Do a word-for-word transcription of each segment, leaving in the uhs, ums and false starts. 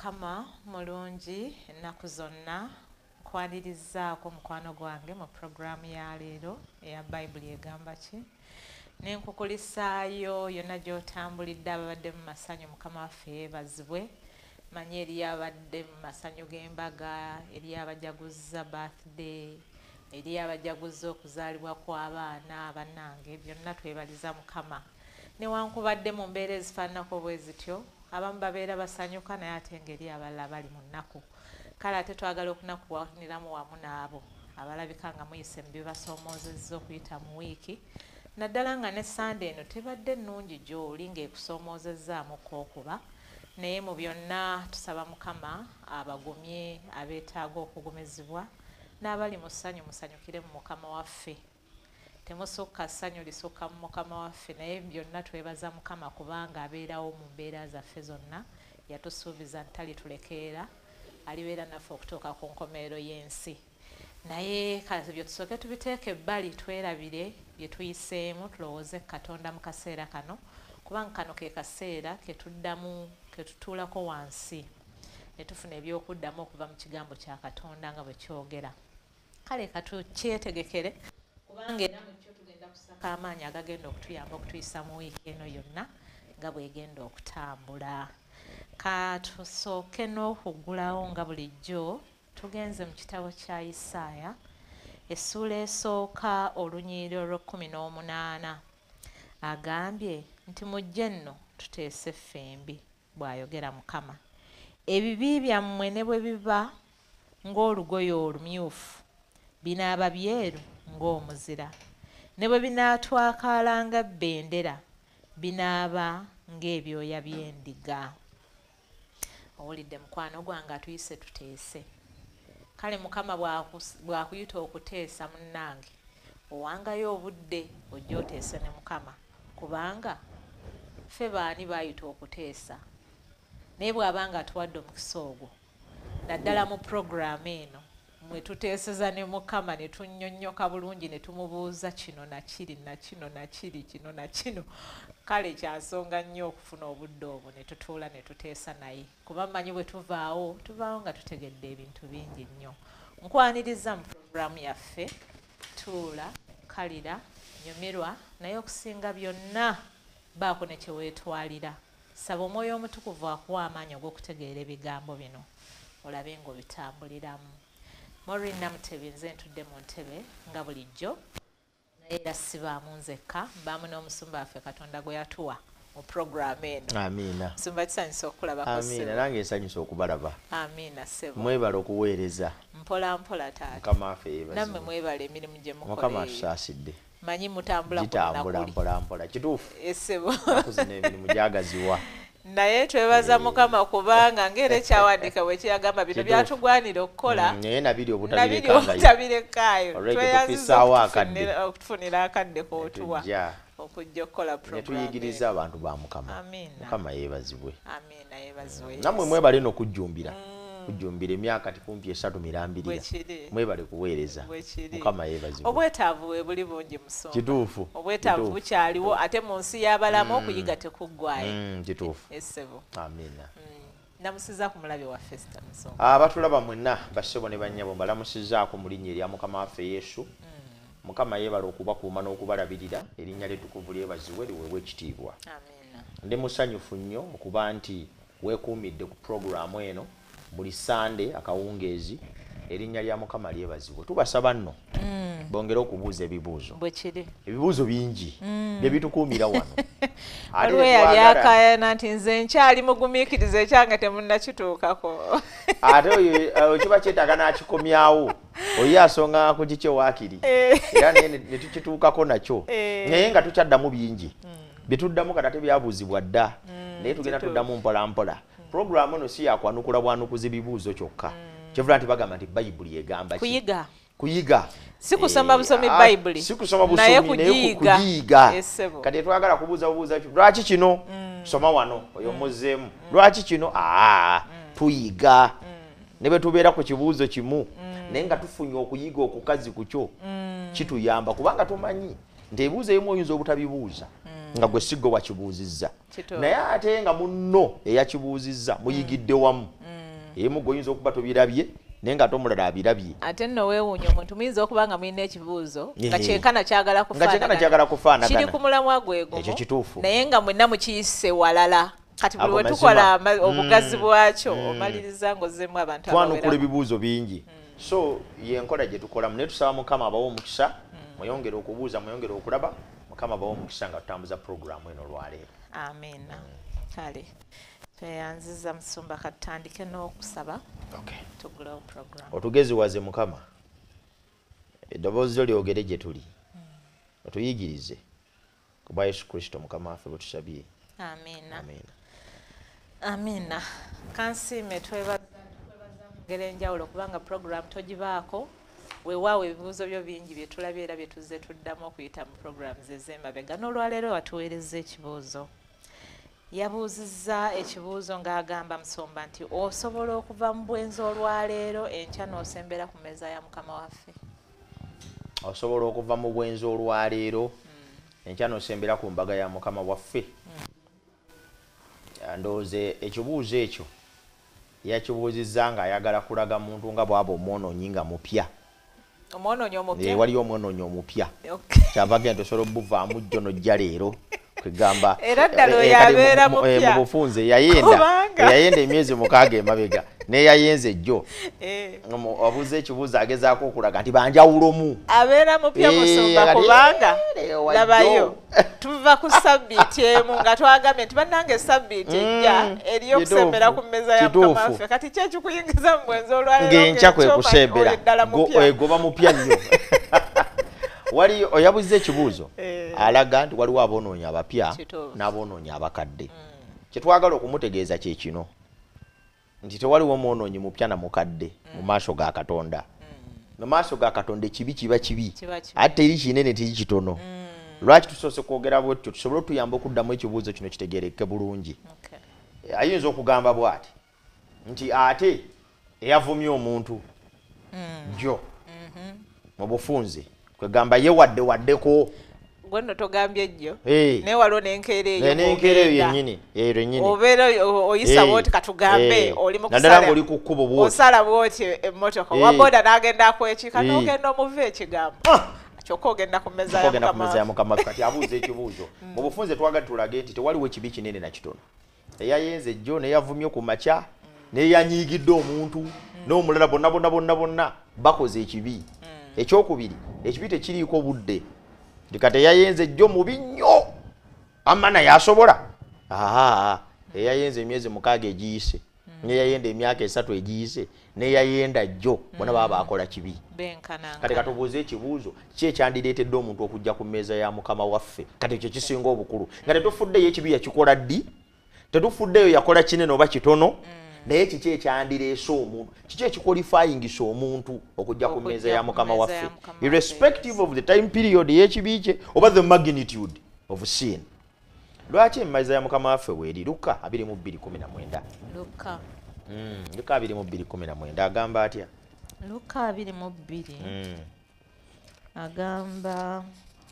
Mukama mulungi ennaku zonna nkwanirizaako mukwano gwange mu programu ya leero eya Bayibuli egamba ki nenkukulisaayo yonna gy'otambulidde ababadde mu masanyu Mukama waffe yeebazibwe manyi eri abadde mu masanyu g'embaga eri abajaguza birthday eri abajaguza okuzaalibwa kw'abaana bannange byonna twebaliza Mukama newankubadde mu mbeera ezifaananako bwe zityo abamu babeera basanyuka naye ate ngeri abalala bali mu nnaku kale ate twagala okunakuwaniramu wamu n'abo abalabika nga muyise mu bibasoomozezza okuyita mu wiiki naddala nga ne sande eno tebadde nnungi gy'oli ng'ekusoomozezzaamu kookuba naye mu byonna tusaba Mukama abagumye abeetaaga okugumizibwa n'abali mu ssanyu musanyukire mu Mukama waffe temusukka ssanyu lisukka mu Mukama waffe naye byonna twebaza Mukama kubanga abeerawo mu mbeera zaffe zonna yatusuubiza ntalitulekera alibeera naffe okutuuka ku nkomerero y'ensi naye kale byo tusooke tubiteeke ebbali twerabire bye tuyiseemu tulowooze Katonda mu kaseera kano kubanga kano ke kaseera ke tuddamu ke tutuulako wansi ne tufuna ebyokuddamu okuva mu kigambo kya Katonda nga bwe kyogera kale katukyetegekere kubanga era mu kyo tugenda kusaka amaanyi agagenda okutuyamba okutuyisa mu wiiki eno yonna nga bwegenda okutambula katusooke n'okuggulawo nga bulijjo tugenze mu kitabo kya Isaaya essuula esooka olunyiriri olw'ekkumi n'omunaana agambye nti mujje nno tuteese ffembi bw'ayogera Mukama ebibi byammwe ne bwe biba ng'olugoye olumyufu binaaba byeru ng'omuzira ne bwe binaatwakaalanga bbendera binaaba ng'ebyoya by'endiga owulidde mukwano gwange atuyise tuteese kale Mukama bw'akuyita okuteesa munnange owangayo obudde ojja oteese ne Mukama kubanga ffe baani baayita okuteesa naye bw'abanga atuwadde omukisa ogwo naddala mu puroguraamu eno mwe tuteeseza ne Mukama ne tunnyonnyoka bulungi ne tumubuuza kino na kiri na kino na kiri kino na kino kale kyansonga nnyo okufuna obudde obwo ne tutuula ne tuteesa naye kuba mmanyi bwe tuvaawo tuvaawo nga tutegedde ebintu bingi nnyo nkwaniriza mu puroguraamu yaffe tuula kalira nyumirwa naye okusinga byonna baako ne kyeweetwalira saba omwoyo omutukuvu akuwa amaanyi og'okutegeera ebigambo bino olabe ng'obitambuliramu Maureen Namutebi nze ntudde mu ntebe nga bulijjo naye era sibaamu nzekka mbaamu n'omusumba waffe Katonda gwe yatuwa mu puroguraamu eno amiina musumba kisanyusa okulabako amiina nange nsanyusa okubalaba amiina ssebo mwebala okuweereza mpola mpola taata Mukama waffe yeebazibwe nammwe mwebala emirimu gye mukola Mukama atusaasidde manyi mutambula gitambula mpola mpola kituufu essebo akuzina emirimu gyagaziwa naye twebaza Mukama kubanga ngere kyawandiika bwe kyagamba bino byatugwanira okukola naye nabiri obutabirekayo tweyanziza okutufunira akadde kootuwa okujja okukola ne tuyigiriza abantu ba Mukama Mukama yeebazibwe amiina yeebazibwe nammwe mwebale n'okujjumbira kujjumbira emyaka tikumpi esatu mirambirira mwebale kuweereza Mukama yeebazibwe obwetaavu bwe buli bungi musonga kituufu obwetaavu bukyaliwo ate mu nsi y'abalamu okuyiga tekuggwayo kituufu essebo amiina namusiza ku mulabe wa Festa Musonga abatulaba mwenna bassebo ne bannyabo mbalamusizaako mu linnya erya Mukama waffe Yesu Mukama yeebala okubakuuma n'okubalabirira erinnya ly'ettukuvu lyebazibwe liweebwe ekitiibwa amiina ndi musanyufu nnyo okuba nti weekuumidde ku puroguraamu eno buli Sande akawungeezi erinnya lya Mukama lyebazibwe tubasaba nno bongere okubuuza ebibuuzo bwekiri ebibuuzo bingi bye bitukuumira wano aliwo yali akayana nti nze nkyali mugumiikiriza ekyange temunnakituukako ate oyo kiba kyetaaga n'akikomyawo oye asonga ku kiki waakiri era ne tukituukako nakyo naye nga tukyaddamu bingi bye tuddamu kata tebyabuuzibwa dda naye tugenda tuddamu mpola mpola puroguraamu eno si yakwanukula bwanukuza ebibuuzo kyokka kyevula nti bagamba nti Bayibuli egamba kuyiga kuyiga si kusoma busomi Bayibuli si kusoma busomi naye kuyiga kati twagala kubuuza bubuuza lwaki kino soma wano oyo muzeemu lwaki kino aa tuyiga ne bwe tubeera ku kibuuzo kimu naye nga tufunye okuyiga okukazi ku kyo kituyamba kubanga tumanyi nti ebibuuzo ebimu oyinza obutabibuuza nga gwe siggo wakibuuzizza naye ate nga munno eyakibuuzizza muyigidde wamu emu goyinza okuba tobirabye naye nga tomulala abirabye. Ate nno weewuunya omuntu muyinza okuba nga mulina ekibuuzo nga kyenkana kyagala nga kyenkana kyagala kufaanagana kiri ku mulamwa gwegumu ekyo kituufu naye nga mwenna mukiyise walala kati buli we tukola obugazi bwakyo omaliriza ng'ozzeemu abantu twanukula ebibuuzo bingi so yenkola gye tukolamu naye tusaba Mukama abawe omukisa mweyongere okubuuza mweyongere okulaba Mukama abawe omukisa nga tutambuza puroguramu eno olwaleero. Amiina. Kale tweyanziza Musumba katandike n'okusaba tugulawo puroguramu. Otugeziwaze Mukama eddoboozi lyo lyogere gye tuli otuyigirize kuba Yesu Kristo Mukama waffe bwe tusabye. Amiina. Amiina. Amiina. Kansiime twebaza mu ngeri enjawulo kubanga puroguramu togibaako weewaawo ebibuuzo byo bingi bye tulabye era bye tuzze tuddamu okuyita mu puroguramu z'emabega n'olwaleero watuweereza ekibuuzo. Yabuuzizza ekibuuzo ng'agamba Musumba nti osobola okuva mu bwenzi olwaleero enkya n'osembera ku mmeeza ya Mukama waffe. Osobola okuva mu bwenzi olwaleero enkya n'osembera ku mbaga ya Mukama waffe. Ndowooza ekibuuzo ekyo yakibuuzizza ng'ayagala kulaga muntu nga bw'aba omwonoonyi nga mupya. Omwonoonyi omupya? Waliyo omwonoonyi omupya. Kyava genda osobola obuvaamu jjo n'ojja leero. Kwegamba era ddala oyo abeera mupya mu bufunze yayenda yayenda emyezi mukaaga emabega neyayenze jjo wabuuza ekibuuzo agezaako okulaga nti banjawulomu abeera mupya Musumba kubanga labayo tuva ku sabbiiti emu nga twagambye nti bannange sabbiiti ejja eri okusembera ku mmeeza ya Mukama waffe kati ki ekikuyingiza mu bwenzi olwaleero ng'enkya kwe kusembera goba mupya nnyo. Wali oyabuze ekibuuzo alaga nti waliwo aboonoonya abapya n'aboonoonya abakadde. Kyetwagala okumutegeeza kye kino nti tewaliwo mwonoonyi mupya na mukadde mu maaso ga Katonda. Mu maaso ga Katonda ekibi kiba kibi ate teri kinene teri kitono. Lwaki tusoose kwogera bwetyo tusobole otuyamba okuddamu ekibuuzo kino kitegeereke bulungi. Ayinza okugamba bw'ati nti ate eyavumye omuntu jjo mu bufunze kwegamba ye wadde waddeko gwenno togambye jjo naye waliwo n'enkeera eyo n'enkeera eyo yennyini eyo yennyini obeera oyisa bw'oti katugambe oli mu kusala oli ku kkubo bw'oti osala bw'oti emmotoka waboda n'agenda akwekika n'ogenda omuva ekigambo kyokka ogenda ku mmeeza ya Mukama kati abuuza ekibuuzo mu bufunze twagala tulage nti tewaliwo ekibi kinene na kitono. Eyayenze jjo n'eyavumye ku makya n'eyanyiigidde omuntu n'omulala bonna bonna bonna bonna bakoze ekibi. Ekyokubiri ekibi tekiriiko budde kati eyayenze jjo mubi nnyo amana yasobola aa eyayenze emyezi mukaaga egiyise n'eyayenda emyaka esatu egiyise n'eyayenda jjo bona baba bakola kibi. Kati katubuuze ekibuuzo ki ekyandireetedde omuntu okujja ku mmeeza ya Mukama waffe kati ekyo kisinga obukulu nga tetufuddeyo ekibi yakikola ddi tetufuddeyo yakola kinene oba kitono naye kiki ekyandireese omuntu kiki ekiqualifyingisa omuntu okujja ku mmeeza ya Mukama waffe irrespective of the time period y'ekibi kye oba the magnitude of sin. Lwaki emmeeza ya Mukama waffe weeri Luka abiri mu bbiri kumi na mwenda Luka Luka abiri mu bbiri kumi na mwenda agamba atya? Luka abiri mu bbiri agamba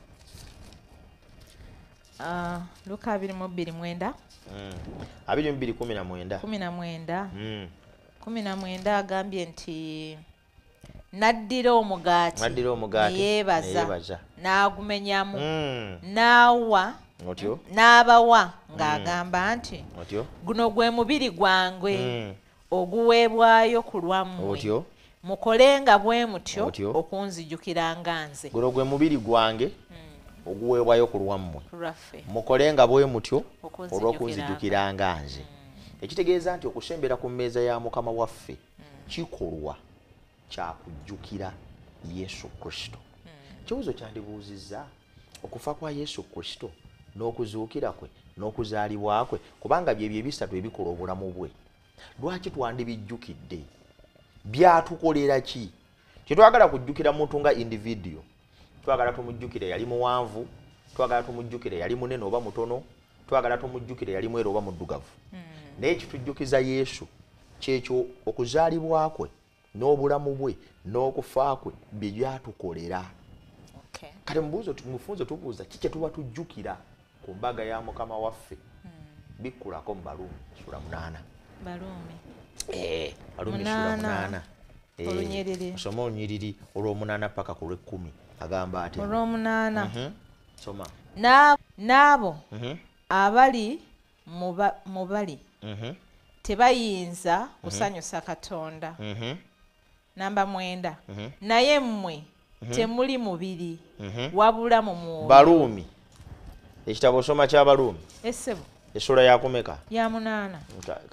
Luka abiri mu bbiri mwenda abiri mu bbiri kumi na mwenda kumi na mwenda kumi na mwenda agambye nti naddira omugaati neyeebaza n'agumenyamu n'awa n'abawa ng'agamba nti guno gwe mubiri gwange oguweebwayo ku lwammwe mukolenga bwe mutyo okunzijukira nze. Guno gwe mubiri gwange oguweebwayo ku lwammwe mukolenga bwe mutyo olw'okunzijukira nze. Ekitegeeza nti okusembera ku mmeeza ya Mukama waffe kikolwa kya kujjukira Yesu Kristo. Ekibuuzo kyandibuuzizza okufa kwa Yesu Kristo n'okuzuukira kwe n'okuzaalibwa kwe kubanga byebyo ebisatu ebikola obulamu bwe. Lwaki twandibijjukidde? Byatukolera ki? Kyetwagala kujjukira muntu nga individual twagala tumujjukire yali muwanvu twagala tumujjukire yali munene oba mutono twagala tumujjukire yali mweru oba muddugavu naye kitujjukiza Yesu kyekyo okuzaalibwa kwe n'obulamu bwe n'okufa kwe bye byatukolera. Kale mubuuzo tumufunze tubuuza kiki tuba tujjukira ku mbaga ya Mukama waffe? Bikkulako mu Baluumi sura munaana. Baluumi Eh, Walumi sura munaana. Olunyiriri. Soma olunyiriri olw'omunaana paka ku lw'ekkumi. Agamba ati. Olw'omunaana. Mhm. Soma. Na N'abo Mhm. abali mu bali Mhm. tebayinza kusanyusa Katonda. Mhm. Namba mwenda. Mhm. Naye mmwe temuli mubiri Mhm. wabula mu mwoyo. Baluumi. Ekitabo osoma kya Baluumi. Essebo. Essula ya kumeka. Ya munaana.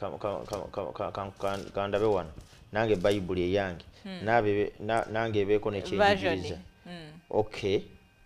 Kandabe wano. Nange Bayibuli eyange. Nabe nange ebeeko nekyenjigiriza. Okay.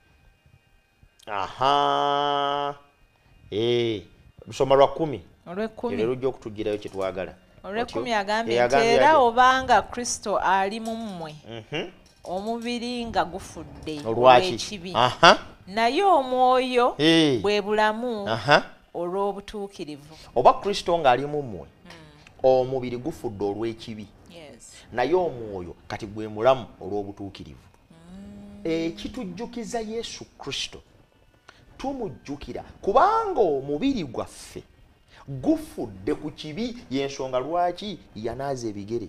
Aha. Eh, lusoma lwa kumi. Olw'ekkumi. Era lujja okutugirayo kye twagala. Olw'ekkumi agambye nti era obanga Kristo ali mu mmwe. Mhm. Omubiri nga gufudde olw'ekibi. Aha. Naye omwoyo Hey. bwe bulamu Aha. olw'obutuukirivu. Oba Kristo ng'ali mu mmwe omubiri gufudde olw'ekibi. Yes. Naye omwoyo kati gwe mulamu olw'obutuukirivu. Ekitujjukiza Yesu Kristo tumujjukira kubanga omubiri gwaffe gufudde ku kibi, y'ensonga lwaki yanaaza ebigere.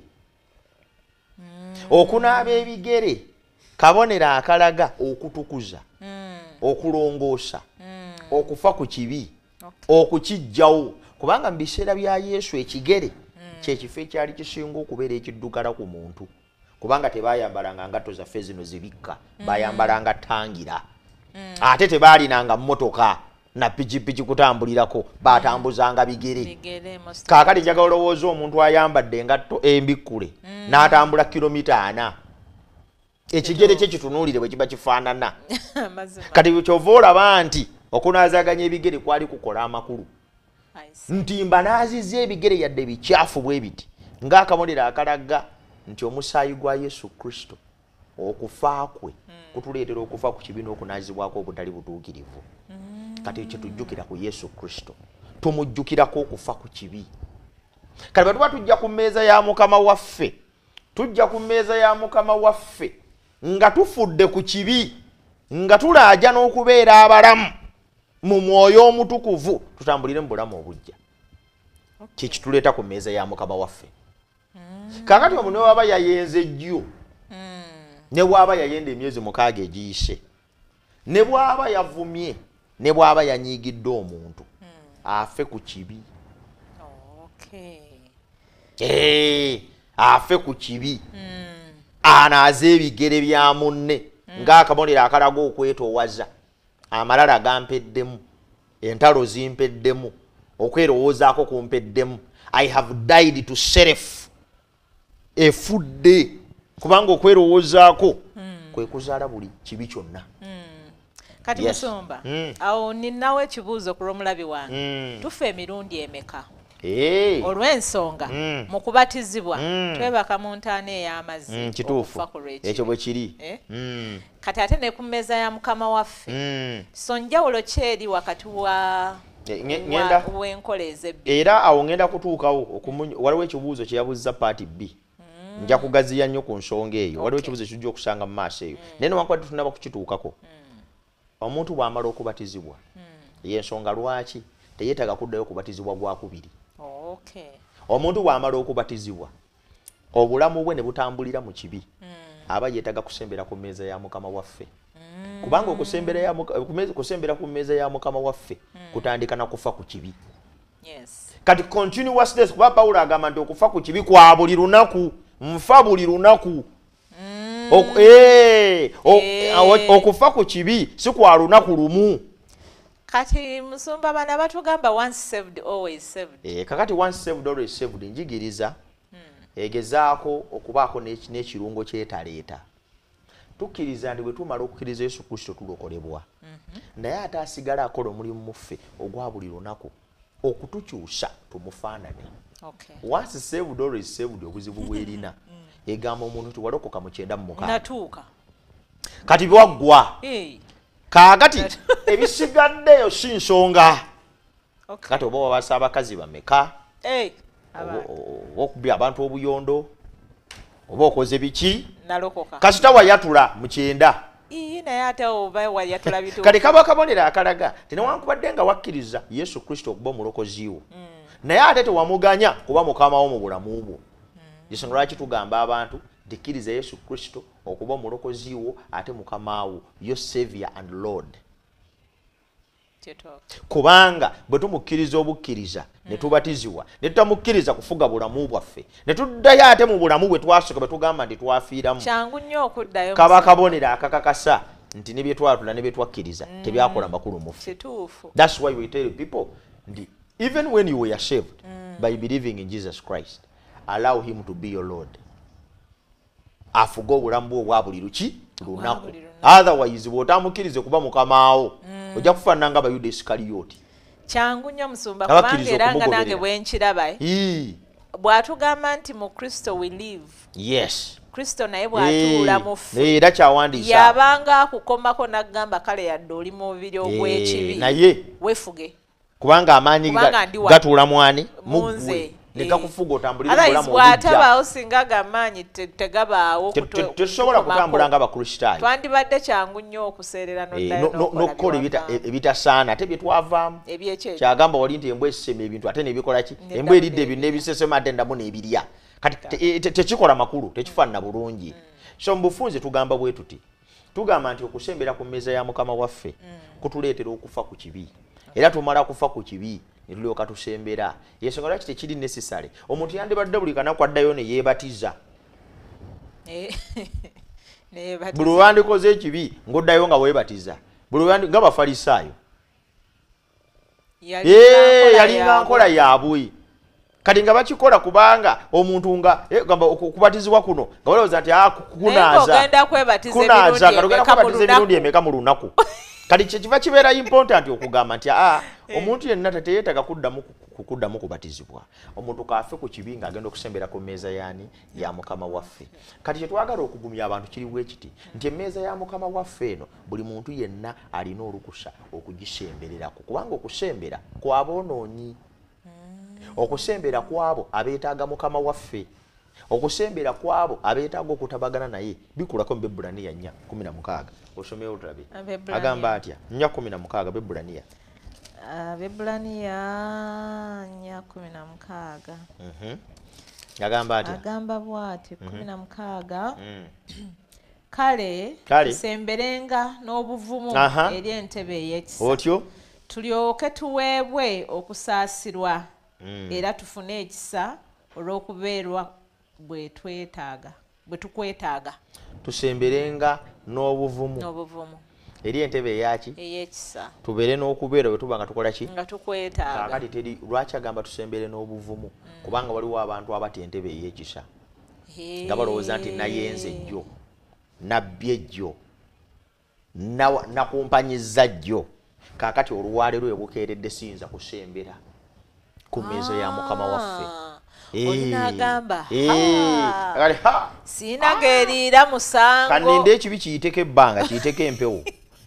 Okunaaba ebigere kabonero akalaga okutukuza, okulongoosa, okufa ku kibi, okukijjawo. Kubanga mu biseera bya Yesu ekigere kyekifo ekyali kisinga okubeera ekiddugala ku muntu, kubanga tebaayambalanga ngatto zaffe zino zibikka, baayambalanga ttangira. Ate tebaalinanga mmotoka na pikipiki kutambulirako, baatambuzanga bigere. Kaakati njagala olowooza omuntu ayambadde engatto embikkule n'atambula kilomita ana, ekigere kye kitunuulire bwe kiba kifaanana. Kati kyova olaba nti okunaazaganya ebigere kwali kukola amakulu. Ntimba n'azizza ebigere yadde bikyafu bwe biti ng'akabonero akalaga nti omusaayi gwa Yesu Kristo, okufa kwe kutuleetera okufa ku kibi n'okunaazibwako obutali butuukirivu. Kati kye tujjukira ku Yesu Kristo, tumujjukirako okufa ku kibi. Kati bwe tuba tujja ku mmeeza ya Mukama waffe, tujja ku mmeeza ya Mukama waffe nga tufudde ku kibi, nga tulaaja n'okubeera abalamu mu mwoyo omutukuvu, tutambulire mu bulamu obujja. Kye kituleeta ku mmeeza ya Mukama waffe. Kaakati omuntu ne bw'aba yayenze jjo, ne bw'aba yayenda emyezi mukaaga egiyise, ne bw'aba yavumye, ne bw'aba yanyiigidde omuntu, afe ku kibi. Eh, afe ku kibi. Anaaze ebigere bya munne ng'akabonero akalaga okwetoowaza. Amalala gampeddemu, entalo zimpeddemu, okwerowoozaako kumpeddemu. I have died to self. Efudde kubanga okwerowoozaako kwe kuzaala buli kibi kyonna. Kati Musumba, awo ninawo ekibuuzo ku lw'omulabi wange. Tufa emirundi emeka? Olw'ensonga mu kubatizibwa twebaka mu ntaana ey'amazzi okufa ku lw'ekibi. Ekyo bwe kiri. Kati ate ne ku mmeeza ya Mukama waffe, so njawulo ki eri wakati wa w'enkola ez'ebbiri? Era awo ngenda kutuukawo, waliwo ekibuuzo kye yabuzza paati B. Nja kugaziya nnyo ku nsonga eyo. Waliwo ekibuuzo kijja okusanga mu maaso eyo. Naye newankubadde tunaba kukituukako. Omuntu bw'amala okubatizibwa, y'ensonga lwaki teyeetaaga kuddayo okubatizibwa gwakubiri. Omuntu bw'amala okubatizibwa, obulamu bwe ne butambulira mu kibi, aba yeetaaga kusembera ku mmeeza ya Mukama waffe. Kubanga okusembera ku mmeeza ya Mukama waffe kutandika na kufa ku kibi. Kati continuousness, kuba Pawulo agamba nti okufa ku kibi kwa buli lunaku, nfa buli lunaku. Okufa ku kibi si kwa lunaku lumu. Kati Musumba bana batugamba once saved always saved. Eh, kakati once saved always saved njigiriza egezaako okubaako n'ekirungo kyetaleeta. Tukkiriza nti bwe tumala okukkiriza Yesu Kristo tulokolebwa. Naye ate asigala akola omulimu muffe ogwa buli lunaku okutukyusa tumufaanane. Once saved always saved obuzibu bwerina egamba omuntu nti walokoka mu kyenda mu mukaaga. Natuuka. Kati bwaggwa. Kaakati ebisigaddeyo si nsonga. Kati oba wabasa abakazi bameka, okubbi abantu obuyondo, oba okoze biki, kasita wayatula mu kyenda. Kati kaba kabonero akalaga tenewankubadde nga wakkiriza Yesu Kristo okuba omulokozi wo, naye ate tewamuganya kuba mukama wo mu bulamu bwo. ensonga lwaki tugamba abantu ddikiriza Yesu Kristo okuba omulokozi wo ate mukama wo, your savior and lord. Kubanga bwe tumukkiriza obukkiriza ne tubatizibwa ne tutamukkiriza kufuga bulamu bwaffe ne tuddayo ate mu bulamu bwe twasooka bwe tugamba nti twafiiramu, kyangu nnyo okuddayo kaba kabonero akakakasa nti ne bye twatula ne bye twakkiriza tebyakola makulu mu ffe. That's why we tell people nti even when you were saved mm. by believing in Jesus Christ, allow him to be your Lord. Afuga obulamu bwo obwa buli luki lunaku. Otherwise bw'otamukkirize kuba mukamawo mm. ojja kufaanana nga Abayuda Isikaliyoti. Kyangu nnyo musumba kubanga era nga nange bwe nkiraba bw'atugamba nti mu Kristo we live. Yes. Kristo naye bw'atuula mu ffe era kyawandiisa yabanga akukomako n'agamba kale yadde oli mu mubiri ogw'ekibi naye wefuge kubanga amaanyi gatuula mwani mu ggwe ne gakufuga otambulira mu bulamu obujja. Bw'atabaawo singa gamaanyi tegabaawo tetusobola kutambula ng'Abakristaayo. Twandibadde kyangu nnyo okuseerera n'okukola ebitasaana ate bye twavaamu. Kyagamba wali nti embwa esisema ebintu ate n'ebikola ki? Embwa eridde ebintu n'ebisesema ate ndamu n'ebirya. Kati tekikola makulu, tekifaanana bulungi. So mu bufunze tugamba bwe tuti. Tugamba nti okusembera ku mmeeza ya Mukama waffe kutuleetera okufa ku kibi. Era tumala kufa ku kibi ne tulyoka tusembera. Yensonga lwaki tekiri necessary omuntu yandibadde buli kanaku addayo ne yeebatiza. Buli lwandikoze ekibi ng'oddayo nga weebatiza. Buli lwandi ng'Abafalisaayo. Yalinga nkola yaabwe. Kati nga bakikola kubanga omuntu nga gamba okubatizibwa kuno nga balowooza nti ah kunaaza ogenda kwebatiza emirundi emeka mu lunaku. Kati kyekiva kibeera important okugamba nti ah omuntu yenna teyeetaaga kuddamu kuddamu kubatizibwa. Omuntu kaafe ku kibi ng'agenda okusembera ku mmeeza yaani ya Mukama waffe. Kati kye twagala okugumya abantu kiri bwe kiti nti emmeeza ya Mukama waffe eno buli muntu yenna alina olukusa okugisembererako kubanga okusembera kw'aboonoonyi. Okusembera kwabo abeetaaga Mukama waffe. Okusembera kwabo abeetaaga okutabagana naye bikulako mu Bebulaniya nnya kumi na mukaaga. Osomeyo otulabe. Agamba atya? nnya kumi na mukaaga Bebulaniya. Bebulaniya nnya kumi na mukaaga. Mhm. Agamba atya? Agamba bw'ati kumi na mukaaga. Kale tusemberenga n'obuvumu eri entebe ey'ekisa. Otyo? Tulyoke tuweebwe okusaasirwa. Mm. Era tufune ekisa olw'okubeerwa bwe twetaaga bwe tukwetaaga. Tusemberenga n'obuvumu n'obuvumu eri entebe eyaki ey'ekisa tubeere n'okubeera bwe tuba nga tukola ki nga tukwetaaga. Kakati teri lwaki agamba tusembere n'obuvumu mm. kubanga waliwo abantu abati entebe ey'ekisa hey. Nga balowooza nti nayenze jjo nabbye jjo nakumpanyizza jjo kakati oluwaalero ebukeeredde siyinza kusembera ku mmeeza ya Mukama waffe. Olinagamba siinageerira musango kanende ekibi kiyiteko ebbanga kiyiteko empewo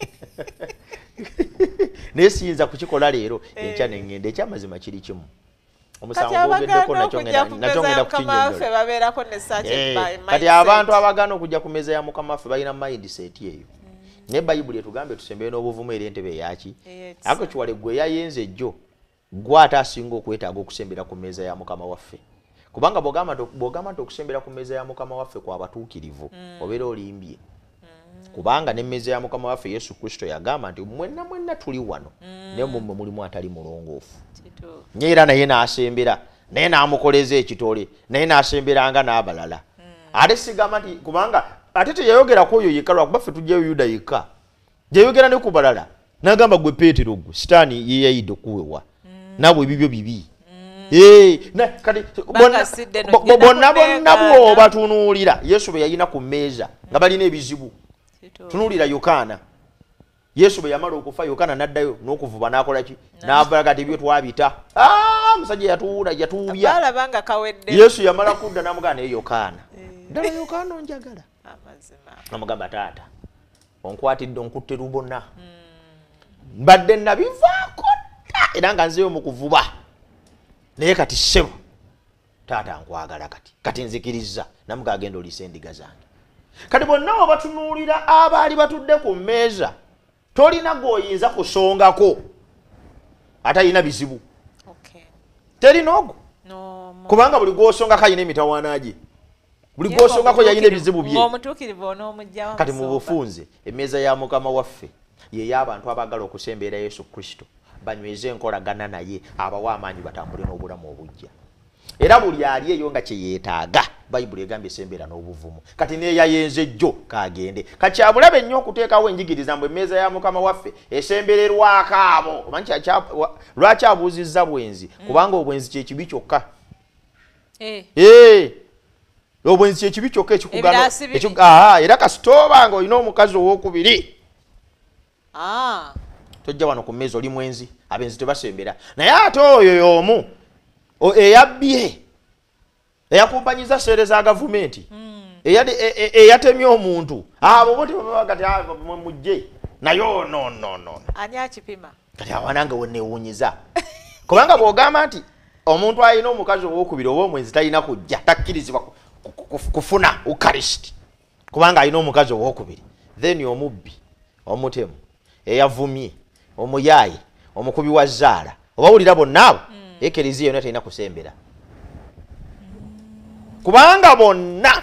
naye siyinza kukikola leero enkya neŋŋenda ekyamazima kiri kimu. Omusango ogeddeko nakyo ngenda kukinyonnyola. Kati abantu abagaana okujja ku mmeeza ya Mukama waffe balina mindset eyo. Ne Bayibuli etugambe tusembere n'obuvumu eri entebe eyaki ako kiwale gwe yayenze jjo gwe ate asinga okwetaaga okusembera ku mmeeza ya Mukama waffe kubanga bw'ogamba nti okusembera ku mmeeza ya Mukama waffe kw'abatuukirivu obeera olimbye kubanga n'emmeeza ya Mukama waffe Yesu Kristo yagamba nti mwenna mwenna tuli wano naye mummwe mulimu atali mulongoofu. Nye era naye n'asembera naye n'amukoleza ekitole naye n'asemberanga n'abalala ate sigamba nti kubanga ate teyayogera ku oyo yekka lwakuba ffe tujjayo Yuda yekka yayogera ne ku balala n'agamba gwe Peetero gwe sitaani ye yayidde okuwewa naabwe ebibyo bibi. Kati bonna bonna bw'obatunuulira Yesu bwe yalina ku mmeeza nga balina ebizibu. Tunuulira Yokaana. Yesu bwe yamala okufa Yokaana n'addayo n'okuvuba n'akola ki n'avala kati ebyo twabita omusajja yatuula yatuubya. Yesu yamala kudda n'amugamba naye Yokaana ddala Yokaana onjagala namugamba taata onkwatidde onkutte lubona mbadde nabivaako era nga nzeyo mu kuvuba naye kati ssebo taata nkwagala kati kati nzikiriza namuga agenda oliisa endiga zange. Kati bonna batunuulira abaali batudde ku mmeeza tolina gwoyinza kusongako ate alina bizibu terina ogwo kubanga buli gwosongako alina emitawaana gye buli gw'osongako yalina ebizibu bye ng'omutuukirivu onoomugyawo kati mu bufunze emmeeza ya mukama waffe y'ey'abantu abaagala okusembeera yesu kristo banyweze enkolagana naye abawa amaanyi batambule n'obulamu obujja era buli ali eyo nga kye yeetaaga bayibuli egambye esembeera n'obuvumu kati neeyayenze jjo kaagende kati kyabulabe nnyo okuteekawo enjigiriza mbu emmeeza ya mukama waffe esembererwako abo omanyi lwaki abuuzizza bwenzi kubanga obwenzi kyekibi kyokka obwenzi kyekibi kyokka ekikugana era kasitooba nga olina omukazi ow'okubiri tojja wano ku mmeezi oli mwenzi abenzi tebasembera naye ate oyo y'omu eyabbye eyakumpanyiza seere za gavumenti eyatemye omuntu abo bo tebabagati mujje naye no no no ani akipima kati awananga wonneewuunyiza kubanga bw'ogamba nti omuntu alina omukazi ow'okubiri oba omwenzi talina kujja takkirizibwa kufuna ukaristi kubanga alina omukazi ow'okubiri then omubbi omutemu eyavumye omuyaaye omukubi wa zzaala obawulira bonna abo ekeriziya yonna talina kusembera kubanga bonna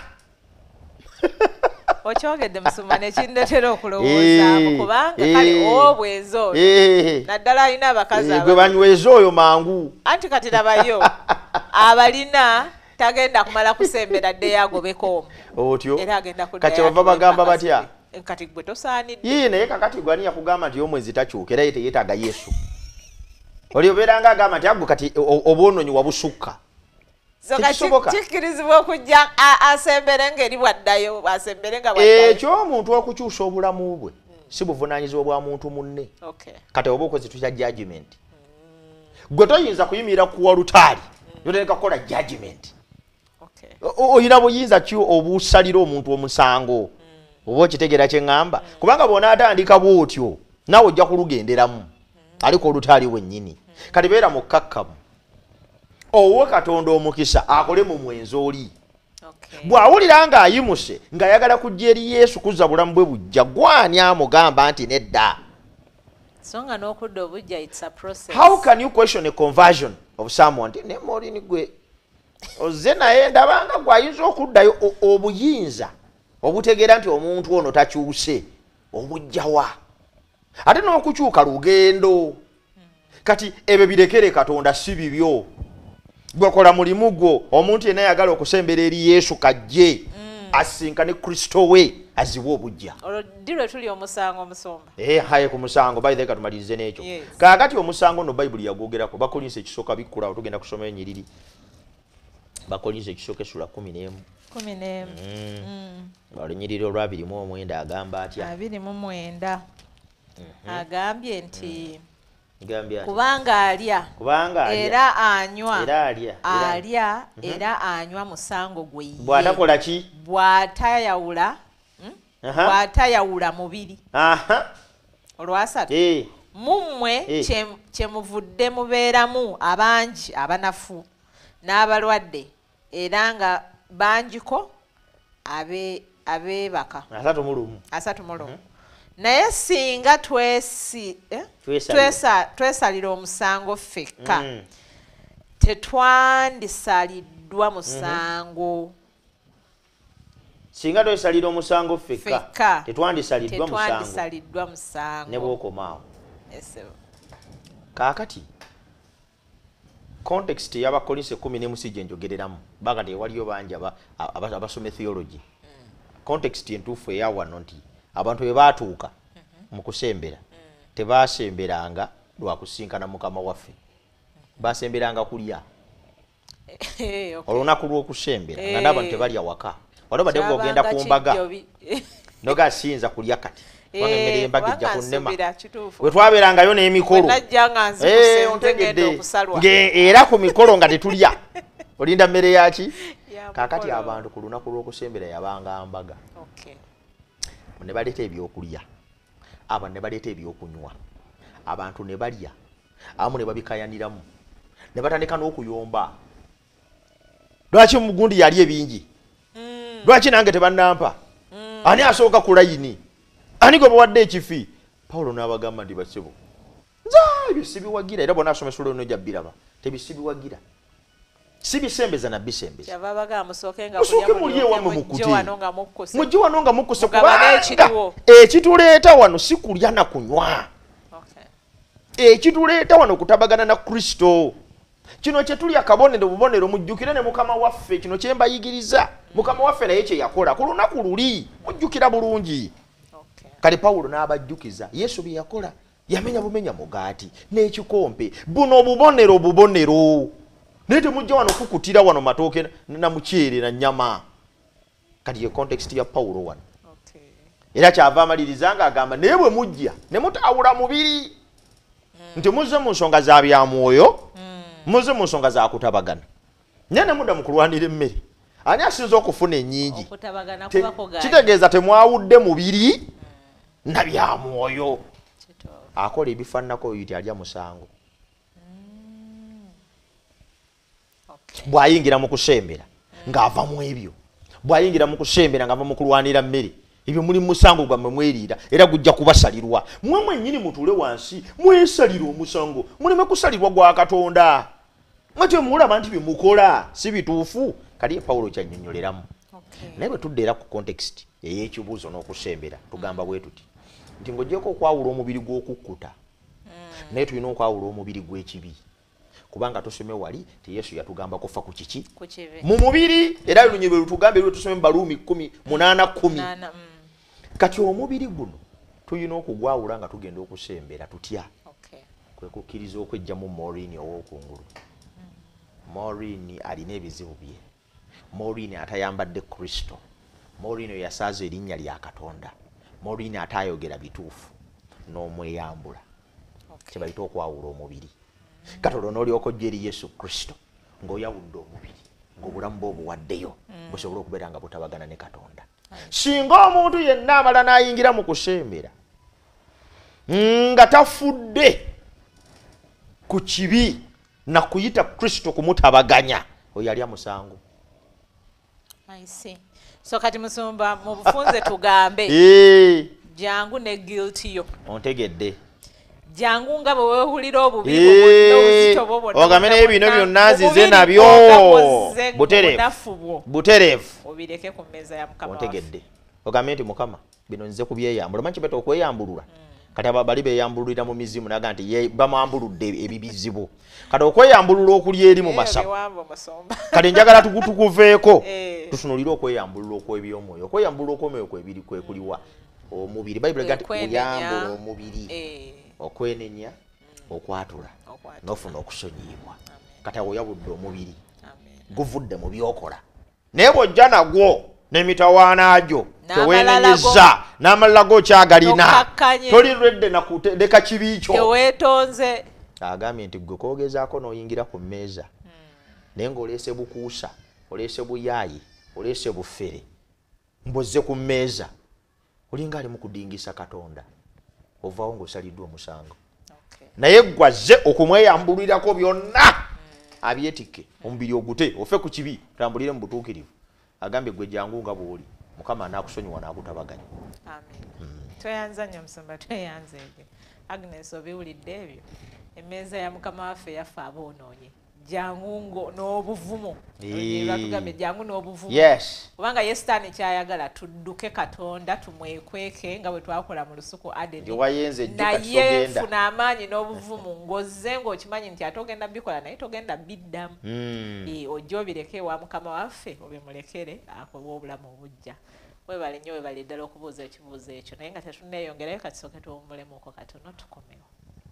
okyogedde musuma nekindetera okulowoozaako kubanga kale obwezi oyo naddala alina abakazi gwe banyweza oyo mangu anti kati labayo abalina tagenda kumala kusembera dde yagobeko otyo era agenda kati bava bagamba batya kati gwe tosaanidde yii naye kakati gwani yakugamba nti omwezi takyuka era ye teyeetaaga yesu oli obeeranga agamba nti agwe kati obwononyi wabusukka kikkirizibwa okujja asembere ng'eri bwaddayo asembere nga bwaddayo ekyomuntu okukyusa obulamu bwe si buvunaanyizibwa bwa muntu munne kati oba okozi tutya judgment gwe toyinza kuyimirira kuwa lutaali yotandika kukola judgment oyina buyinza ki obusalira omuntu omusango oba okitegeera kye ŋŋamba kubanga bw'onaatandika bw'otyo naawe ojja kulugenderamu aliko olutaali wennyini kati beera mukkakkamu owo katonda omukisa akole mu mwenzi oli bw'awulira ng'ayimuse ng'ayagala kujja eri yesu kuzza bulamu bwe bujja gwani amugamba nti nedda songa n'okudda obujja it's a process how can you question a conversion of someone nti ne molini gwe ozze naye ndabanga gw'ayinza okuddayo obuyinza obutegeera nti omuntu ono takyuse obujjawa ate n'okukyuka lugendo kati ebyo birekere katonda si bibyo gwekola mulimu gwo omuntu yenna yagala okusembera eri yesu kajje asinkane kristo we aziwe obujja olwo tuli omusango omusomba haye ku musango bayithe katumalirize n'ekyo kaakati omusango no bayibuli yagwogerako bakolinsa ekisooka bikkulawo tugenda kusoma enyiriri bakolinsa ekisooka essula kumi n'emu kumi n'emu olunyiriri olwabiri mu omwenda agamba atya abiri mu mwenda agambye nti Gambia kubanga alya kubanga alya era anywa era alya alya era anywa musango gwe ye bw'atakola ki bw'atayawula bw'atayawula mubiri aha olwasatu eh mummwe kye muvudde mubeeramu abangi abanafu n'abalwadde era nga bangiko abe abeebaka asatu mu lumu asatu mu lumu naye singa twesi eh? twesa twesalira omusango ffekka mm. tetwandisaliddwa musango mm-hmm. singa twesalira omusango ffekka tetwandisaliddwa musango tetwandisaliddwa musango ne bw'okomaawo yes kaakati context y'abakolinse kumi n'emu si gye njogereramu baga tewaliyo bangi abasoma theology mm. context entuufu eya wano nti abantu bwe baatuuka mu kusembera tebaasemberanga lwa kusinkana mukama waffe baasemberanga kulya olunaku lw'okusembera nga n'abantu tebalya waka waliwo badde ng'ogenda ku mbaga nogasinza kulya kati kubanga emmere y'embaga ejja kunnema bwe twabeerangayo n'emikolo ontegedde era ku mikolo nga tetulya olinda mmere yaki kaakati abantu ku lunaku lw'okusembera yabanga mbaga ne baleeta ebyokulya abantu ne baleeta ebyokunywa abantu ne balya abamu ne babikayaniramu ne batandika n'okuyomba lwaki mugundi yali ebingi lwaki nange tebannampa ani asooka ku layini ani gwe bawadde ekifi pawulo n'abagamba nti basebo nza ebyo sibiwagira era bona asomesa olwo nojja biraba tebisibiwagira si bisembeza na bisembeza kyava baga musooke nga musooke mulye wamwe mukuje wano nga mukkuse mujje wano nga mukkuse kubanga ekiriwo ekituleeta wano si kulya na kunywa ekituleeta wano kutabagana na Kristo. Kino kye tuli akabonero bubonero mujjukire ne mukama waffe kino kye mbayigiriza mukama waffe naye kye yakola ku lunaku luli mujjukira bulungi. Kale Pawulo n'abajjukiza Yesu bye yakola yamenya bumenya mugaati n'ekikompe buno bubonero bubonero naye temujja wano kukutira wano matooke na muceere na nyama. Kati ye context ya Pawulo wano era kyava amaliriza nga agamba naye bwe mujja ne mutawula mubiri nti muzze mu nsonga za bya mwoyo muzze mu nsonga za kutabagana naye ne mudda mu kulwanira emmere ani asinza okufuna ennyingi kitegeeza temwawudde mubiri na bya mwoyo. Akola ebifaananako oyo ti alya musango bw'ayingira mu kusembera ng'ava mu ebyo bw'ayingira mu kusembera ng'ava mu kulwanira mmere ebyo muli musango gwammwe mweriira era gujja kubasalirwa mmwe mwennyini mutuule wansi mwesalira omusango muleme kusalirwa gwa Katonda mwete mulaba nti bye mukola si bituufu. Kali Pawulo kyannyonnyoleramu naye bwe tudde era ku context ey'ekibuuzo n'okusembera tugamba bwe tuti nti ng'oggyeko okwawula omubiri gw'okukkuta naye tulina okwawula omubiri gw'ekibi kubanga tusome wali ti Yesu yatugamba kufa ku kiki mu mubiri era lunywe bwe tugambe lwe tusome Baluumi kumi munaana kumi. Kati omubiri guno tulina okugwawula nga tugenda okusembera tutya kwe kukkiriza okwejja mu Morini ow'okungulu. Morini alina ebizibu bye. Morini atayambadde Kristo. Morini yasaaza erinnya lya Katonda. Morini atayogera bituufu n'omweyambula kye bayita okwawula omubiri. Katono n'olyoka ojja eri Yesu Kristo ng'oyawudde omubiri ng'obulamu bwe obuwaddeyo busobole okubeera nga butabagana ne Katonda. Singa omuntu yenna amala n'ayingira mu kusembera nga tafudde ku kibi na kuyita Kristo kumutabaganya oyo alya musango. I see. So kati Musumba mu bufunze tugambe jangu ne guilty yo ontegedde jangu nga bwe wehulira obubi obuzito bobona ogamene ebino byonna nzize nabyo buterefu buterefu obireke ku meza ya Mukama ontegedde ogamene nti Mukama bino nzize kubyeyambula manchi beto okweyambulula kati ababali beyambululira mu mizimu naga nti bamwambuludde ebibizibu kati okweyambulula okuli eri mu masabu kati njagala tukutukuveeko tusunulire okweyambulula okw'ebyomwoyo okweyambulula okw'omwoyo kwebiri kwekuliwa omubiri Bayibuli gati kuyambula omubiri okwenenya okwatula n'ofuna okusonyiyibwa kati oyawudde omubiri guvudde mu byokola naye bw'ojja nagwo n'emitawaanagyo tewenenyeza n'amalala go kyagalina toli redde nakutendeka kibi kyo teweetonze. Agambye nti gwe koogezaako n'oyingira ku mmeeza naye ng'oleese bukuusa oleese buyaayi oleese bufere mbozze ku mmeeza olinga ali mu kudingisa Katonda ovaawo ng'osaliddwa omusango naye gwazze okumweyambulirako byonna abyetikke omubiri ogute ofe ku kibi tambulire mu butuukirivu. Agambye gwe jangu nga bw'oli Mukama anaakusonyiwa n'akutabaganya. Amen. Tweyanza nnyo Musumba tweyanze ebyo. Agnes obiwulidde ebyo emmeeza ya Mukama waffe yaffe aboonoonye jangu ngo n'obuvumo batugambye jangu n'obuvumo kubanga ye Sitaani kyayagala tudduke Katonda tumwekweke nga bwe twakola mu lusuku Adeni naye funa amaanyi n'obuvumu ng'ozze ng'okimanyi nti ate ogenda bikola naye togenda biddamu ojja obireke ewa Mukama waffe obimulekere akowa obulamu obujja. Webale nnyo webale ddala okubuuza ekibuuzo ekyo naye nga tetunneeyongerayo kati sooke tuwummulemuuko katono tukomewo.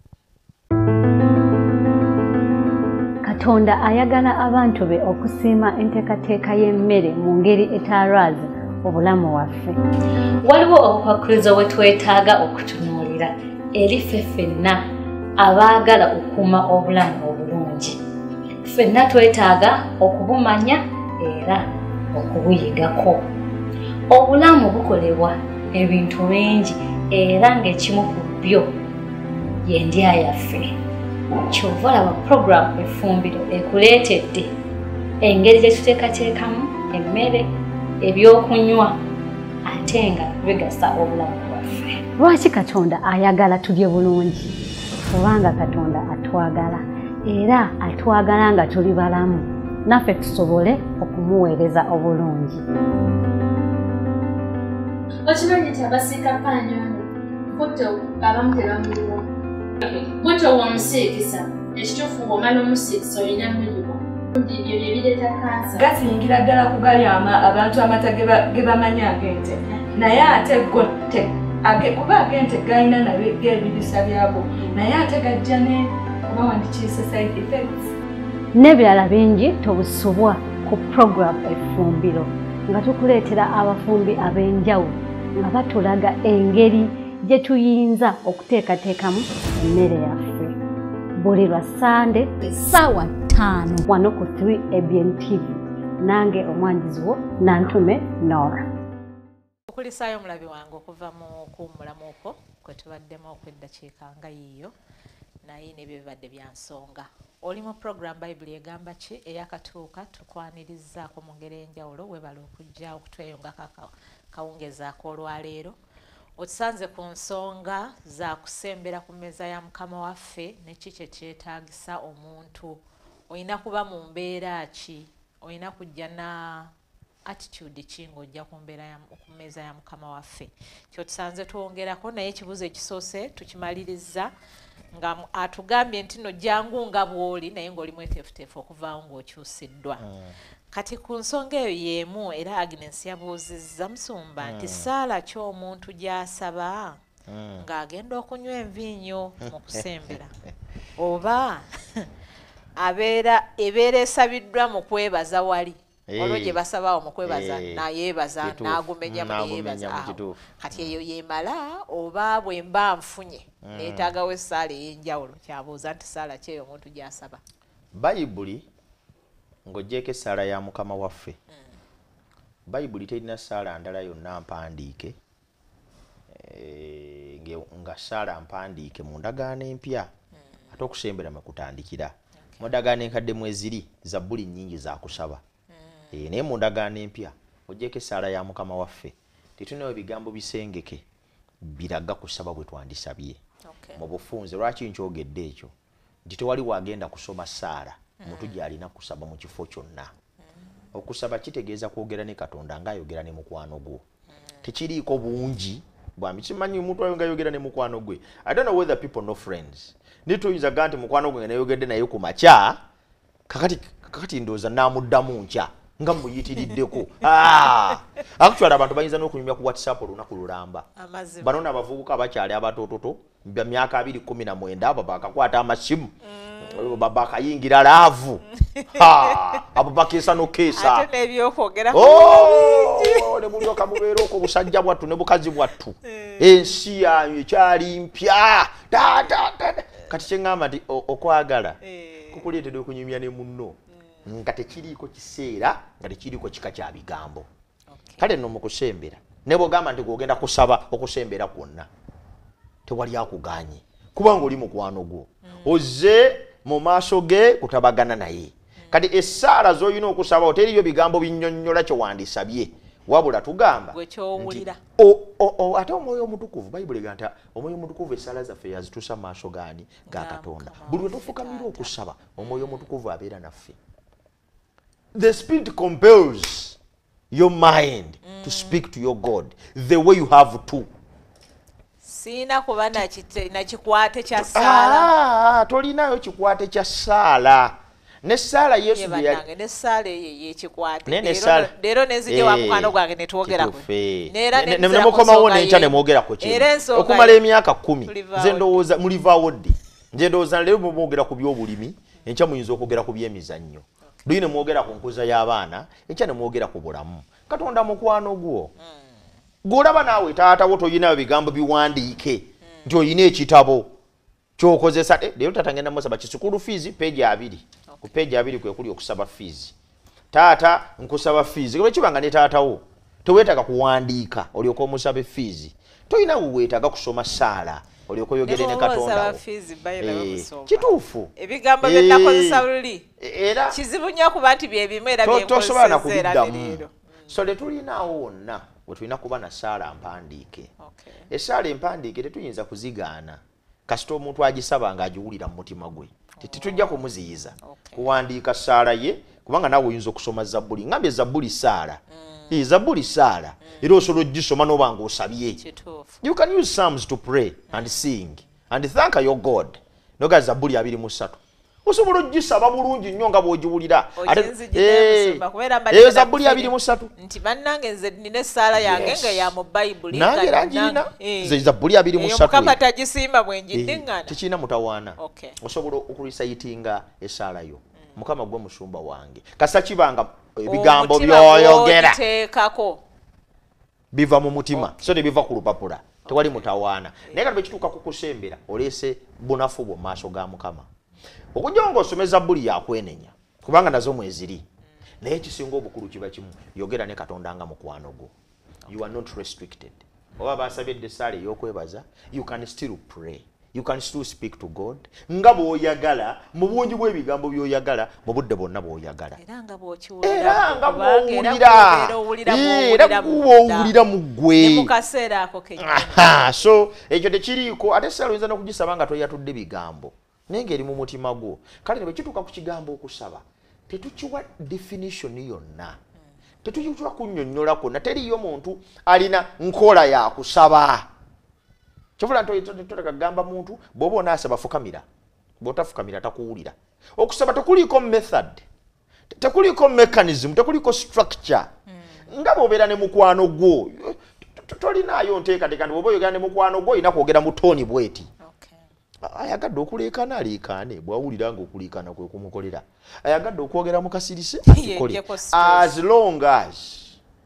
Katonda ayagala abantu be okusiima enteekateeka y'emmere mu ngeri etalwaza obulamu waffe. Waliwo obukwakkulizo bwe twetaaga okutunuulira eri ffe ffenna abaagala okukuuma obulamu obulungi. Ffenna twetaaga okubumanya era okubuyigako. Obulamu bukolebwa ebintu bingi era ng'ekimu ku byo y'endya yaffe. Kyova olaba program Effumbiro ekuleetedde engeri gye tuteekateekamu emmere ebyokunywa ate nga bigasa obulamu bwaffe. Lwaki Katonda ayagala tulye bulungi? Kubanga Katonda atwagala era atwagala nga tuli balamu naffe tusobole okumuweereza obulungi. Okimanyi nti abasiika panjoni mputo abamu tebamuliwa buto wamusiikisa ekituufu ng'omala omusiikisa olina muliwa ebyo bye bireeta kansa gasingira ddala kugalyama abantu amata ge bamanyi ag'ente naye ate go kuba ag'ente galina nabyo ebirisa byabo naye ate gajja ne kuba wandikiisa side effects n'ebirala bingi tobusubwa ku puroguramu Effumbiro nga tukuleetera abafumbi ab'enjawulo nga batulaga engeri gye tuyinza okuteekateekamu emmere yaffe buli lwa Sande essaawa ttaano wano ku three A B N T V nange omwanjizi wo Nantume Nora. Okulisaayo omulabi wange okuva mu kuwummulamu okwo kwe tubaddemu okw'eddakiika nga yiiyo naye ne bye bibadde bya nsonga. Oli mu program Bible egamba ki eyakatuuka tukwanirizaako mu ngeri enjawulo webala okujja okutweyunga kawungeza ak'olwaleero. Otusanze ku nsonga za kusembera ku mmeeza ya Mukama waffe ne ki kye kyetaagisa omuntu. Olina kuba mu mbeera ki? Olina kujja na attitude ki ng'ojja ku mbeera ya ku mmeeza ya Mukama waffe. Kyo tusanze twongerako naye ekibuzo ekisoose tukimaliriza nga atugambye nti no jangu nga bw'oli naye ng'oli mweteefuteefu okuvaawo ng'okyusiddwa. Mm. Kati ku nsonga eyo y'emu era Agnes yabuuzizza Musumba mm. nti Saala ki omuntu gy'asaba mm. ng'agenda okunywa envinnyo mu kusembera oba abeera ebeera esabiddwa mu kwebaza wali olwo gye basabaawo mu kwebaza nayeebaza n'agumenya mu yeebaza awo kati eyo yeemala oba bwe mba nfunye neetaagawo essaala ey'enjawulo kyabuuza nti Saala ki eyo omuntu gy'asaba. Bayibuli ng'oggyeko essaala ya Mukama waffe Bayibuli terina ssaala ndala yonna mpandiike nga ssaala mpandiike mu ndagaano empya ate okusembera mwe kutandikira. Mu ndagaano enkadde mweziri Zabbuli nnyingi za kusaba naye mu ndagaano empya oggyeko essaala ya Mukama waffe tetulinayo bigambo bisengeke biraga kusaba bwe twandisabye mu bufunze. Lwaki nkyogedde ekyo nti tewali wagenda kusoma ssaala omuntu gy'alina kusaba mu kifo kyonna. Okusaba kitegeeza kwogera ne Katonda ng'ayogera ne mukwano gwo. Tekiriiko bungi bwami kimanyi omuntu ayo ng'ayogera ne mukwano gwe. I don't know whether people know friends. Nituyinza ga nti mukwano gwe nayogedde naye ku makya kakati kakati ndowooza naamuddamu nkya nga muyitiriddeko. Actually abantu bayinza n'okunyumya ku WhatsApp olunaku lulamba. Bano n'abavubuka abakyali abatoototo bya myaka abiri kumi na mwenda abo bakakwata amasimu bakayingira laavu abo bakeesa nokeesa ate n'ebyokwogera ne mulyoka mubeera okwo busajja bwattu ne bukazi bwattu ensi yanyu ekyali mpya kati kyeŋŋamba nti okwagala kukuleetera okunyumya ne munno nga tekiriiko kiseera nga tekiriiko kika kya bigambo. Kale nno mu kusembera ne bw'ogamba nti gw'ogenda kusaba okusembera kwonna tewali akuganye kubanga oli mukwano gwo ozze mu maaso ge kutabagana naye. Kati essaala z'olina okusaba oteriyo bigambo binnyonnyola kye wandisabye wabula tugamba gwekyowulira ate omwoyo omutukuvu Bayibuli egamba nti omwoyo omutukuvu essaala zaffe yazituusa mu maaso gaani ga Katonda. Buli lwe tufukamira okusaba omwoyo omutukuvu abeera naffe. The Spirit compels your mind mm. to speak to your God the way you have to. Sina kuba na kikwate kya ssaala. Ah, tolinayo kikwate kya ssaala. Ne ssaala Yesu bye yali. Ne ssaala eyo yekikwate. Leero nezije wa mukwano gwange ne twogerako. Neera ne mukomawo n'enkya ne mwogerako kimu. Okumala emyaka kumi nze ndowooza mulivaawo ddi. Nze ndowooza leero mwogera ku by'obulimi enkya muyinza okwogera ku by'emizannyo. Luli ne mwogera ku nkuza y'abaana enkya ne mwogera ku bulamu. Katonda mukwano gwo. Gw'olaba naawe taata wo toyinayo bigambo biwandiike nti oyina ekitabo ky'okozesa. Leero taata ngenda musaba kisukulu fiizi peegi abiri. Ku peegi abiri kwe kuli okusaba fiizi. Taata nkusaba fiizi. Bwe kibanga ne taata wo teweetaaga kuwandiika olyoka omusaba fiizi. Toyina weetaaga kusoma ssaala olyoka oyogere ne Katonda wo. Kituufu. Ebigambo bye nakozesa luli. Era kizibu nnyo kuba nti bye bimu era bye nkozesa leero. So le tulinaawo wonna we tulina kuba na ssaala mpandiike. Essaala empandiike tetuyinza kuzigaana kasita omuntu agisaba ng'agiwulira mu mutima gwe. Tetujja kumuziyiza kuwandiika ssaala ye kubanga nawe oyinza okusoma zabbuli ngambye zabbuli saala mm. zabbuli saala mm. era osobola ogisoma n'obanga osabye. You can use psalms to pray mm. and sing and thank your God. Noga zabbuli abiri mu ssatu osobola ogisaba bulungi nnyo nga bw'ogiwulira eyo zabbuli abiri mu ssatu nti bannange nze nina essaala yange nga ya mu bayibuli nange era ngirina ze zabbuli abiri mu ssatu Mukama tagisimba bwe ngiddingana tekirina mutawaana osobola okulisayitinga essaala yo Mukama gwe musumba wange kasa kibanga ebigambo byoyogera biva mu mutima so tebiva ku lupapula tewali mutawaana naye kati bwe kituuka kukusembera oleese bunafu bwo mu maaso ga Mukama. Okujja ng'osomeza bbuli yakwenenya kubanga nazo mweziri naye ekisinga obukulu kiba kimu yogera ne Katonda nga mukwano gwo. You are not restricted. Oba basabye essaala ey'okwebaza you can still pray. You can still speak to God nga bw'oyagala mu bungi bw'ebigambo by'oyagala mu budde bwonna bw'oyagala era nga bw'okiwulira era bw'owulira mu ggwe ne mu kaseera ako kennyini. So ekyo tekiriiko ate essaala oyinza n'okugisaba nga toyatudde bigambo nengeri mu mutima gwo. Kale ne bwe kituuka ku kigambo okusaba tetukiwa definition yonna tetukiwa kunnyonnyola kwonna teriyo muntu alina nkola ya kusaba. Kyovula ntoteka gamba muntu bw'oba onaasaba fukamira bw'otafukamira takuwulira. Okusaba tekuliiko method tekuliiko mechanism tekuliiko structure nga bw'obeera ne mukwano gwo tolinaayo nteekateeka nti bw'oba oyogera ne mukwano gwo olina kwogera mu tooni bweti. Ayagadde okuleekana aleekaane bw'awulira nga okuleekana kwe kumukolera. Ayagadde okwogera mu kasirise akikole as long as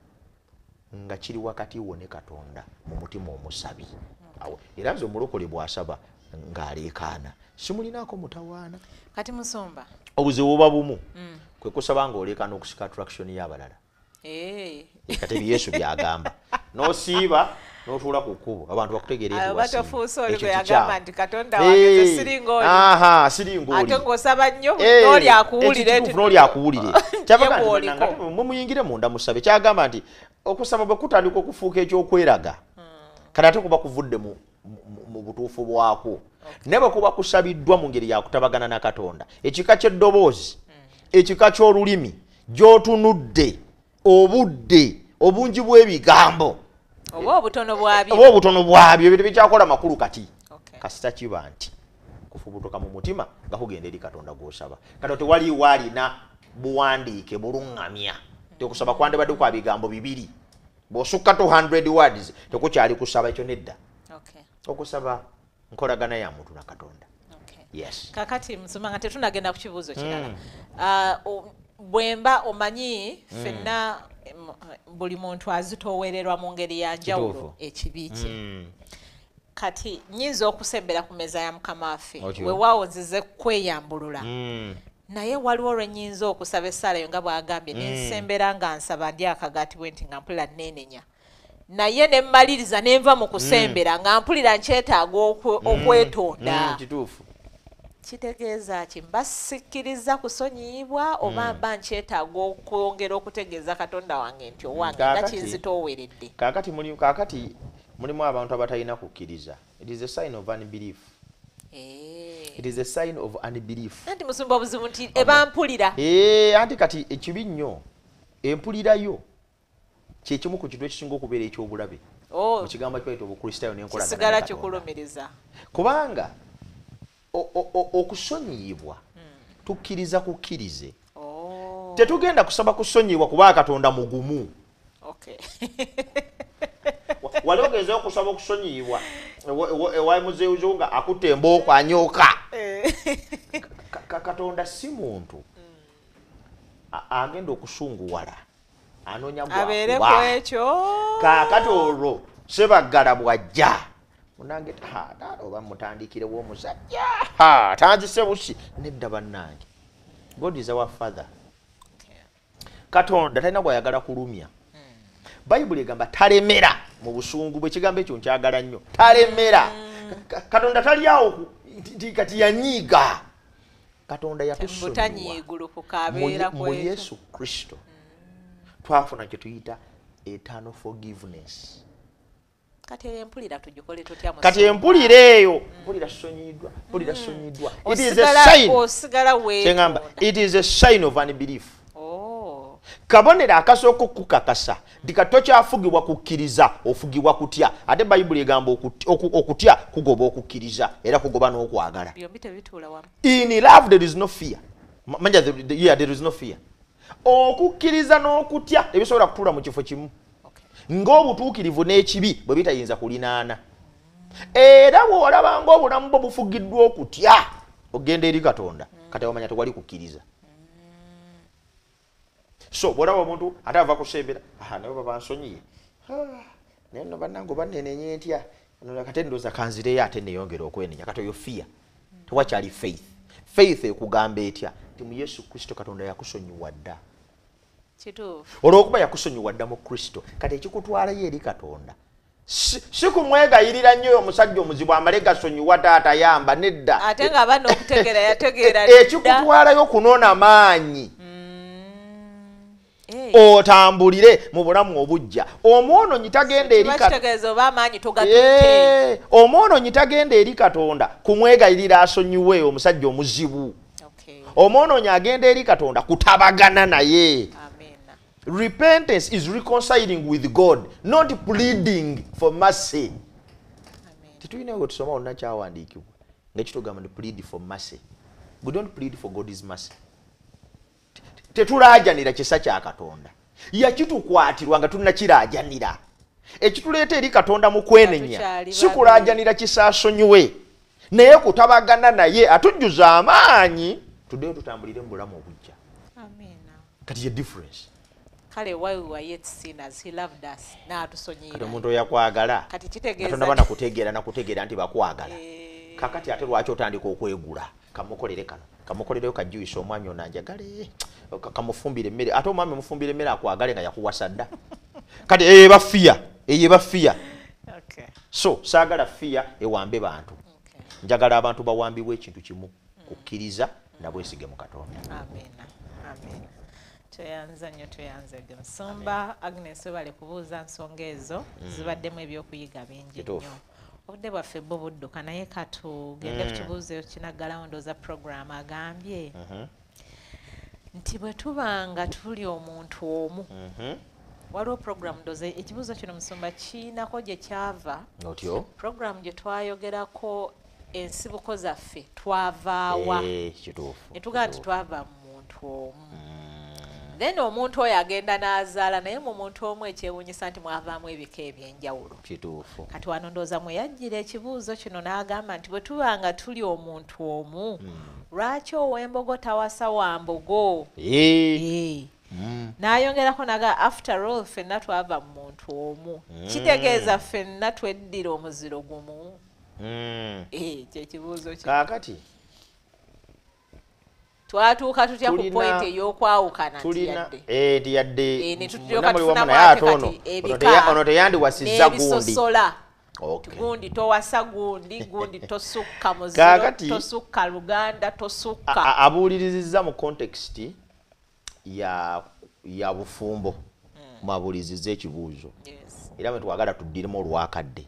nga kiri wakati wo ne Katonda mu mutima omusabi. Era nze omulokole bw'asaba ng'aleekaana simulinaako mutawaana. Kati Musumba obuzibu buba bumu kwe kusaba nga oleekaana okusika attraction y'abalala. Kati ebyo Yesu byagamba n'osiiba n'otuula ku kkubo abantu bakutegeera ekyo batafuusa oli gwe yagamba nti Katonda wange siringa oli aha siringa oli ate ng'osaba nnyo n'oli akuwulire n'oli akuwulire kyabagamba mumuyingire munda musabe kyagamba nti okusaba bwe kutandika okufuuka ekyokweraga kati ate kuba kuvudde mu butuufu bwako ne bwe kuba kusabiddwa mu ngeri yakutabagana na Katonda ekika ky'eddoboozi ekika ky'olulimi gy'otunudde obudde obungi bw'ebigambo oba obutono bwabyo oba obutono bwabyo ebintu bikyakola makulu kati kasita kiba nti kufubutuka mu mutima nga kugenda eri Katonda gw'osaba. Kati tewali waalina buwandiike buluŋŋamya tekusaba kwandibadde kwa bigambo bibiri bw'osukka two hundred words tekukyali kusaba ekyo nedda. Okusaba nkolagana ya muntu na Katonda. Yes. Kakati Musumba nga tetunagenda ku kibuuzo kirala bwemba omanyi fenna buli muntu azitoowererwa mu ngeri ya njawulo ekibi kye. Kati nyinza okusembera ku mmeeza ya Mukama waffe weewaawo nzize kweyambulula naye waliwo lwe nnyinza okusaba essaala yo nga bw'agambye nensembera nga nsaba ndi akagaati bwe nti nga mpulira nneenenya naye ne mmaliriza ne nva mu kusembera nga mpulira nkyetaaga okwetonda. Kitegeeza ki mba sikkiriza kusonyiyibwa oba mba nkyetaaga okwongera okutegeeza Katonda wange nti owange nga kinzitooweredde. Kaakati mulimu kaakati mulimu abantu abatalina kukkiriza. It is a sign of unbelief. It is a sign of unbelief. Anti Musumba obuzibu nti eba mpulira. Eh anti kati ekibi nnyo empulirayo kye kimu ku kintu ekisinga okubeera eky'obulabe mu kigambo kyayita obukristaayo n'enkolagana kisigala kikulumiriza kubanga okusonyiyibwa tukkiriza kukkirize tetugenda kusaba kusonyiyibwa kuba Katonda mugumu. Wali ogeza okusaba okusonyiyibwa ewa muzeeyo nga akutte embooko anyooka. Katonda si muntu agenda okusunguwala anonya gwa abeere ku ekyo kaakati olwo Sebaggala bw'ajja munange taata oba mutandikire w'omusajja tanzise busi nedda bannange. God is our father. Katonda talina bw'ayagala kulumya. Bayibuli egamba talemera mu busungu bwe kigambo ekyo nkyagala nnyo talemera. Katonda tali awo kati yanyiiga. Katonda yatusonyiwa mu Yesu Kristo twafuna kye tuyita eternal forgiveness. Kati empulira tujikole tutya mu kati empulira eyo mpulira sonyiddwa mpulira sonyiddwa. It is a sign osigala we tengamba it is a sign of unbelief. kabonera akasooka okukakasa nti katokyafugibwa kukkiriza ofugibwa kutya ate bayibuli egamba okutya kugoba okukkiriza era kugoba n'okwagala. In love there is no fear. Manja yeah, there is no fear. Okukkiriza n'okutya ebisobola kutuula mu kifo kimu ng'obutuukirivu n'ekibi bwe bitayinza kulinaana. Era bw'olaba ng'obulamu bwo bufugiddwa okutya ogenda eri Katonda kati omanya tewali kukkiriza. So bw'olaba omuntu ate ava kusembera aha naye baba nsonyiye naye no bannange bannenenye ntya kati ndowooza kanzireyo ate neeyongera okwenenya kati oyo fear tewakyali faith. Faith ekugamba etya nti mu Yesu Kristo Katonda yakusonyiwa dda. Kituufu. Olw'okuba yakusonyiwa dda mu Kristo kati ekikutwalayo eri Katonda si kumwegayirira nnyo omusajja omuzibu amale gasonyiwa taata yamba nedda. Ate nga bano okutegeera yategeera dda. Ekikutwalayo kunoona maanyi. Otambulire mu bulamu obujja. Omwononyi tagenda eri Katonda. Omwononyi tagenda eri Katonda kumwegayirira asonyiwe omusajja omuzibu. Omwononyi agenda eri Katonda kutabagana naye. Repentance is reconciling with God, not pleading for mercy. Titulina we tusoma onna kyawandiikibwa nga kitugamba nti plead for mercy. We don't plead for God's mercy. Tetulaajanira kisa kya Katonda. Yakitukwatirwa nga tunnakiraajanira. Ekituleeta eri Katonda mu kwenenya si kulaajanira kisa asonyiwe naye kutabagana naye atujjuza amaanyi tuddeyo tutambulire mu bulamu obujja. Kati ye difference. Kale while we were yet sinners he loved us n'atusonyiira. Kati omuntu yakwagala kati kitegeeza Katonda bana kutegeera na kutegeera nti bakwagala. E... kakati ate lwaki otandika okwegula kamukolere kano kamukolereyo kajjuisa omwami onanjagale kamufumbire emmere ate omwami mufumbire emmere akwagale nga yakuwasa dda. Kati eyo eba fear eyo eba fear. Okay. So saagala fear ewambe bantu. Okay. Njagala abantu bawambibwa ekintu kimu kukkiriza na bwesige mu Katonda. Amen. Amen. Tuyanza nnyo tuyanze Musumba Agnes bale kubuuza nsonga ezo zibaddemu ebyokuyiga bingi nnyo. Obudde bwaffe bwo budduka naye katugende ku kibuuzo kinaggalawo ndooza program agambye nti bwe tubanga tuli omuntu omu waliwo program ndooza ekibuuzo kino Musumba kiinako gye kyava program gye twayogerako ensibuko zaffe twavaawa ne tugamba nti twava mu muntu omu. Then omuntu oyo agenda n'azaala naye mu muntu omu ekyewuunyisa nti mwavaamu ebika ebyenjawulo. Kituufu. Kati wano ndooza mwe yajjira ekibuuzo kino n'agamba nti bwe tubanga tuli omuntu omu lwaki ow'embogo tawasa wa mbogo? N'ayongerako naga after all ffenna twava mu muntu omu kitegeeza ffenna tweddira omuziro gumu. Kyekibuuzo kino. Kaakati twatuuka tutya ku point ey'okwawukana tiyadde eh tiyadde ne tutyoka tufuna maate ebika ono teyandiwasizza gundi okay gundi towasa gundi gundi tosukka muziro tosukka Luganda tosukka abuulirizizza mu context ya ya bufumbo mwabuulizizza ekibuuzo era mwe twagala tuddiremu olwakadde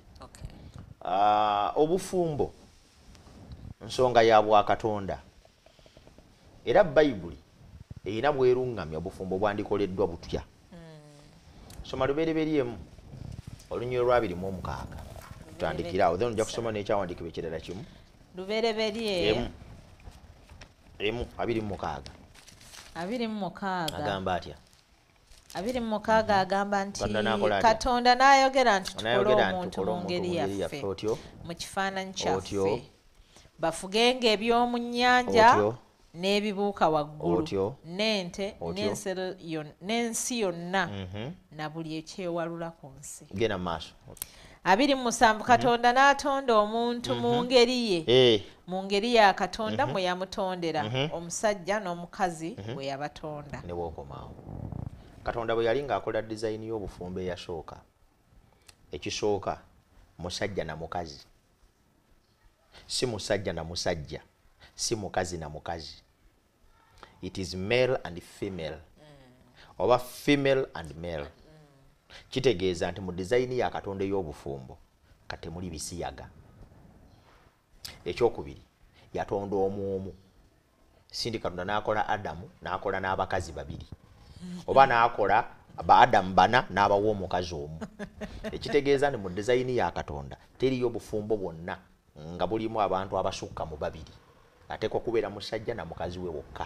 obufumbo nsonga ya Bwakatonda. Era Bayibuli erina bwerungamya obufumbo bwandikoleddwa butya. Soma Lubereberye olunyiro lwabiri mu omukaaga tutandikirawo then ojja kusoma n'ekyawandiikibwa ekirala kimu. Lubereberye emu emu abiri mu mukaaga abiri mu mukaaga agamba atya abiri mu mukaaga agamba nti Katonda n'ayogera nti tukole omuntu mu ngeri yaffe mu kifaananyi kyaffe bafugenga eby'omu nnyanja n'ebibuuka waggulu n'ente n'ensi yonna na buli ekyewalula ku nsi. Genda maaso. Abiri mu musanvu Katonda n'atonda omuntu mu ngeri ye mu ngeri ya Katonda mwe yamutondera omusajja n'omukazi bwe yabatonda. Ne bw'okomaawo Katonda bwe yali ng'akola design y'obufumbo eyasooka ekisooka musajja na mukazi si musajja na musajja si mukazi na mukazi. It is male and female mm. oba female and male mm. Kitegeeza nti mu design ya Katonda y'obufumbo kati muli bisiyaga. Ekyokubiri yatonda omu omu sindi Katonda n'akola Adamu n'akola n'abakazi babiri oba n'akola ba Adamu bana n'abawa omukazi omu. Ekitegeeza ni mu design ya Katonda teriyo obufumbo bwonna nga bulimu abantu abasukka mu babiri. Ateekwa kubeera musajja na mukazi we wokka.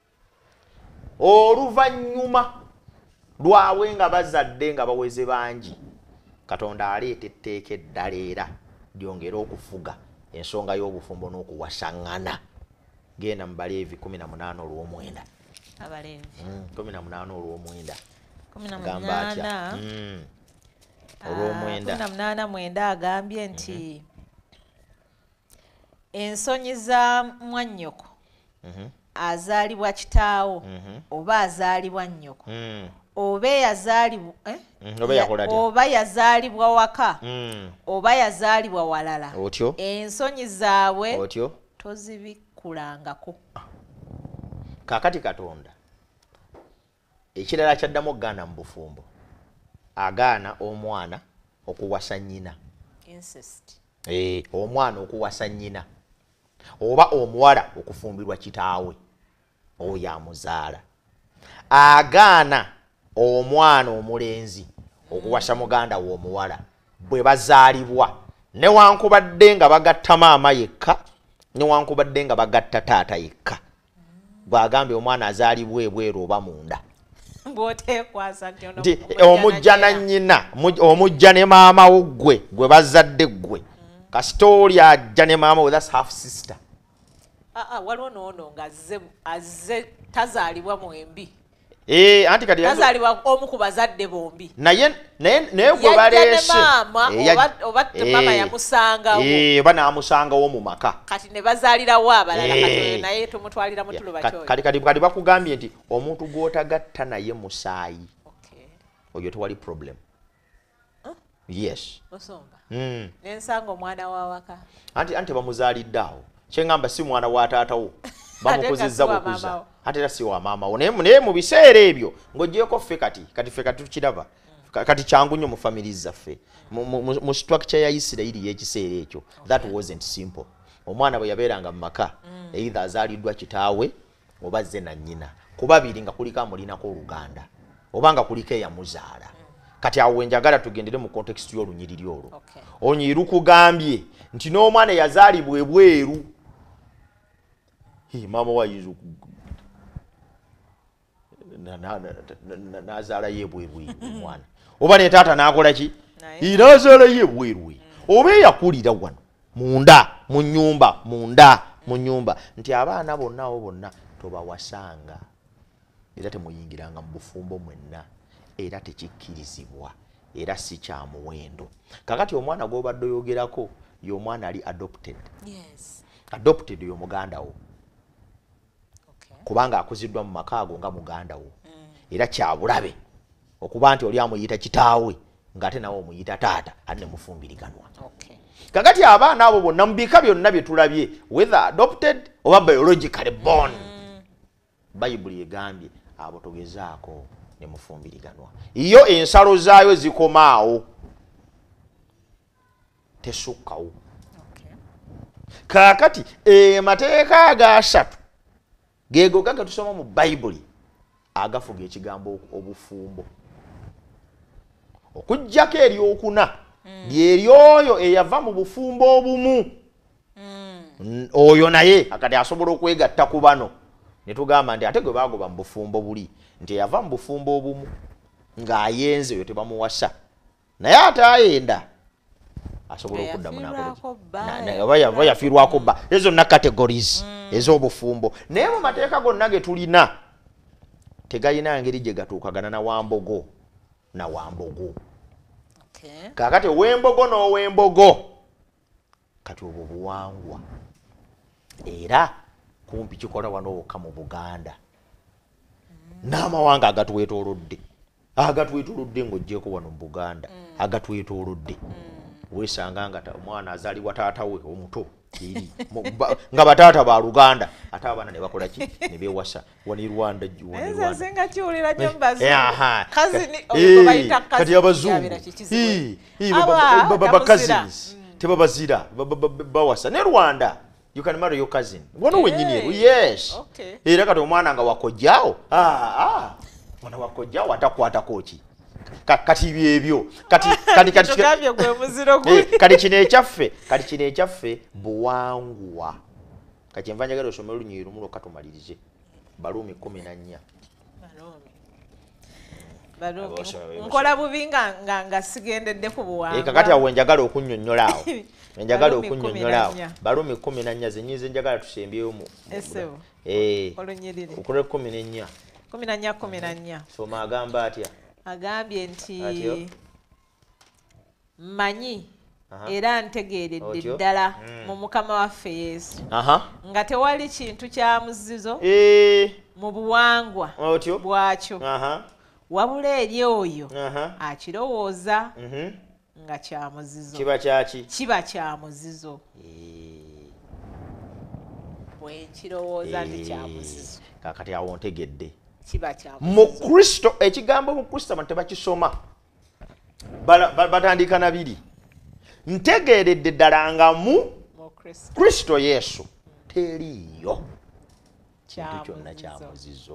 Oluvannyuma lwawe nga bazadde nga baweze bangi, Katonda aleeta etteeka eddala era lyongera okufuga ensonga y'obufumbo n'okuwasaŋŋana. Genda mu Baleevi kumi na munaana olw'omwenda. Abaleevi kumi na munaana olw'omwenda. kumi na munaana olw'omwenda. kumi na munaana mwenda agambye nti ensonyi za mwannyoko azaalibwa kitaawo oba azaalibwa nnyoko oba yazaalibwa oba yazaalibwa waka oba yazaalibwa walala, otyo ensonyi zaabwe otyo tozibikulangako. Kaakati Katonda ekirala kyaddamu okugaana mu bufumbo, agaana omwana okuwasa nnyina. Incest. Eh, omwana okuwasa nnyina oba omuwala okufumbirwa kitaawe oyo amuzaala. Agaana omwana omulenzi okuwasa muganda we omuwala bwe bazaalibwa, newankubadde nga bagatta maama yekka, newankubadde nga bagatta taata yekka. Bw'agambye omwana azaalibwa ebweru oba munda. Nti omujja na nnyina, omujja ne maama wo gwe gwe bazadde gwe. Kasita oli ajja ne maama we, that's half sister. Ah, waliwo n'ono nga azze tazaalibwa mwembi. Eh, anti kati tazaalibwa omu ku bazadde bombi. Naye naye gwe baleese oba maama yamusangawo. Eh, oba n'amusangawo mu maka. Kati ne bazaalirawo abalala, kati naye tumutwalira mu tuluba kyoyo. Kati kati kati bakugambye nti omuntu gw'otagatta naye musaayi, oyo tewali problem. Yes. Osomba. Mm. Nensanga omwana wa waka. Anti anti bamuzaalidde awo. Kyengamba si mwana wa taatawo. Bamukuzizza bukuza. Ate era si wa maama wo. Naye mu biseera ebyo ng'oggyeko ffe kati kati ffe kati tukiraba. Kati kyangu nnyo mu family zaffe. Mu structure ya Isirayiri y'ekiseera ekyo. That wasn't simple. Omwana bwe yabeeranga mu maka, either azaaliddwa kitaawe oba azze na nnyina. Ku babiri nga kuliko amulinako oluganda. Oba nga kuliko eyamuzaala. Kati awo njagala tugendere mu context y'olunyiriri olwo. Okay. Onyiru kugambye nti n'omwana yazaalibwa ebweru. Hii mama wa yizu na na na nazaala yebweru mwana. Oba ne taata n'akola ki? Irazaala yebweru. Oba yakulira wano munda mu nnyumba munda mu nnyumba nti abaana bonna abo bonna tobawasanga. Era temuyingiranga mu bufumbo mwenna. Era tekikkirizibwa, era si kya muwendo. Kakati omwana gw'obadde oyogerako y'omwana ali adopted. Yes. Adopted yo muganda wo. Okay. Kubanga akuziddwa mu maka ago nga muganda wo. Mm. Era kya bulabe okuba nti oli amuyita kitaawe ng'ate nawe omuyita taata ate ne mufumbiriganwa. Okay. Kakati abaana abo bonna mu bika byonna bye tulabye, whether adopted oba biologically born. Mm. Bayibuli egambye abo togezaako ne mufumbiriganwa. Iyo ensalo zaayo zikomaawo. Tesukkawo. Okay. Kaakati e mateeka agasatu geego gaga tusoma mu Bayibuli agafuga ekigambo obufumbo. Okujjako eryokuna lyeryoyo eyava mu bufumbo obumu. Mm. Oyo naye akati asobola okwegatta ku bano. Ne tugamba nti ate gwe bagoba mu bufumbo buli nti yava mu bufumbo obumu ng'ayenze oyo tebamuwasa. Naye ate ayenda asobola okudda munakole oba yafiirwako bba. Ezo zonna categories ez'obufumbo. Naye mu mateeka gonna ge tulina tegayina ngeri gye gatuukagana na Wambogo na Wambogo. Okay. Kaakati ow'embogo n'ow'embogo kati obwo buwangwa. Era kumpi kikola wano wokka mu Buganda. Mm. N'amawanga agatwetoolodde. Agatwetoolodde ng'oggyeko wano mu Buganda. Mm. Agatwetoolodde. Mm. Weesanga nga omwana azaalibwa taata we omuto eri nga bataata ba Luganda ate abaana ne bakola ki ne beewasa wani Rwanda wani Rwanda. Ese singa kiwulira nnyo mbazi. Kazini oyo bayita kazini. Kati abazungu. Baba cousins. Tebabazira bawasa ne Rwanda. You can marry your cousin. Wano wenyini. Yes. Okay. Era kati omwana nga wakojjaawo. Ah ah. mwana wakojja watakwata koki kati byebyo kati kati kati tugambye gwe muziro gwe kati kino ekyaffe kati kino ekyaffe buwangwa kati enva njagala osome olunyiri lumu lwokka tumalirize Baluumi kumi na nnya nkola bubi nga nga sigendedde ku buwangwa kakati awo njagala okunnyonnyola awo njagala okunnyonnyola awo Baluumi kumi na nnya zenyize njagala tusembyeyo mu esebo eh olunyiriri okule kumi na nnya kumi na nnya kumi na nnya soma agamba atya agambye nti manyi era ntegeeredde ddala mu Mukama waffe Yesu nga tewali kintu kya muzizo mu buwangwa bwakyo wabula eri oyo akirowooza nga kya muzizo kiba kyaki kiba kya muzizo bwe nkirowooza nti kya muzizo kakati awo ntegedde kiba kya mu Kristo ekigambo mu Kristo abantu tebakisoma batandika na biri ntegeeredde ddala nga mu Kristo Yesu teriiyo kintu kyonna kya muzizo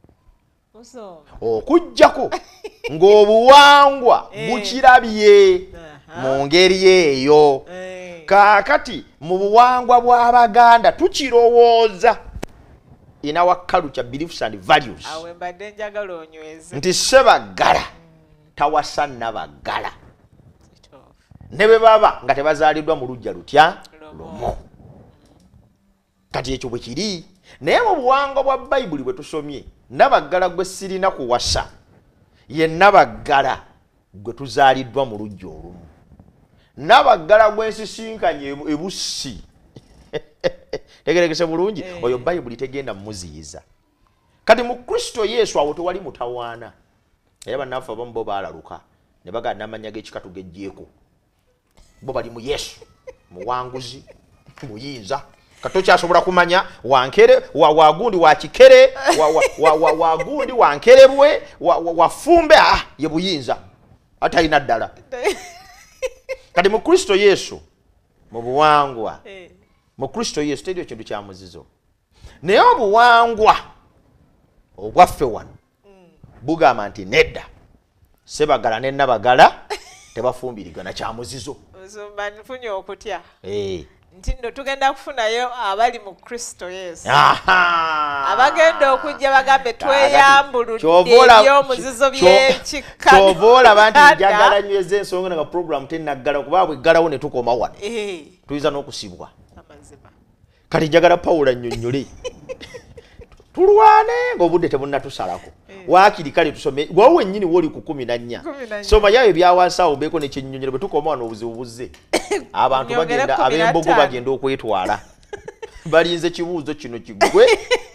okujjako ng'obuwangwa bukirabye mu ngeri eyo kaakati mu buwangwa bw'Abaganda tukirowooza in our culture, beliefs and values nti Ssebaggala tawasa Nnabaggala ne bwe baba nga tebazaaliddwa mu lujja lutya lumu kati ekyo bwe kiri naye mu buwangwa bwa Bayibuli bwe tusomye Nnabaggala gwe sirina kuwasa ye Nnabaggala gwe tuzaaliddwa mu lujja olumu Nnabaggala gwe nsisinkanye ebussi tegeregese bulungi oyo Bayibuli tegenda mmuziyiza kati mu Kristo Yesu awo tewali mutawaana era bannaffe abamu bo baalaluka ne bagala n'amannya g'ekika tugejjeeko bo bali mu Yesu muwanguzi muyinza katokyasobola kumanya wankere wagundi wakikere wagundi wankerebwe wafumbe ye buyinza atalina ddala kati mu Kristo Yesu mu buwangwa mu Kristo Yesu teriyo kintu kya muzizo naye obuwangwa obwaffe wano bugamba nti nedda Ssebaggala ne Nnabagala tebafumbirigana kya muzizo nfunye okutya eh nti nno tugenda kufunayo abali mu Kristo Yesu abagenda okujja bagambe tweyambuludde ebyomuzizo by'ekika kyova olaba nti njagala nyweza ensonga nga program tennaggala kuba bweggalawo ne tukoma wano tuyinza n'okusibwa kati njagala Pawulo annyonnyole tulwane ng'obudde tebunnatusalako waakiri kale tusome gwawe wennyini woli ku kumi na nnya soma yayo ebyawansi awo mbeeko nekyennyonnyole bwe tukoma wano obuzibu buzze abantu bagenda ab'embogo bagenda okwetwala balinze kibuuzo kino kiggwe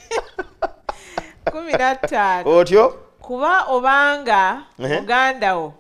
kumi na ttaano otyo kuba obanga muganda wo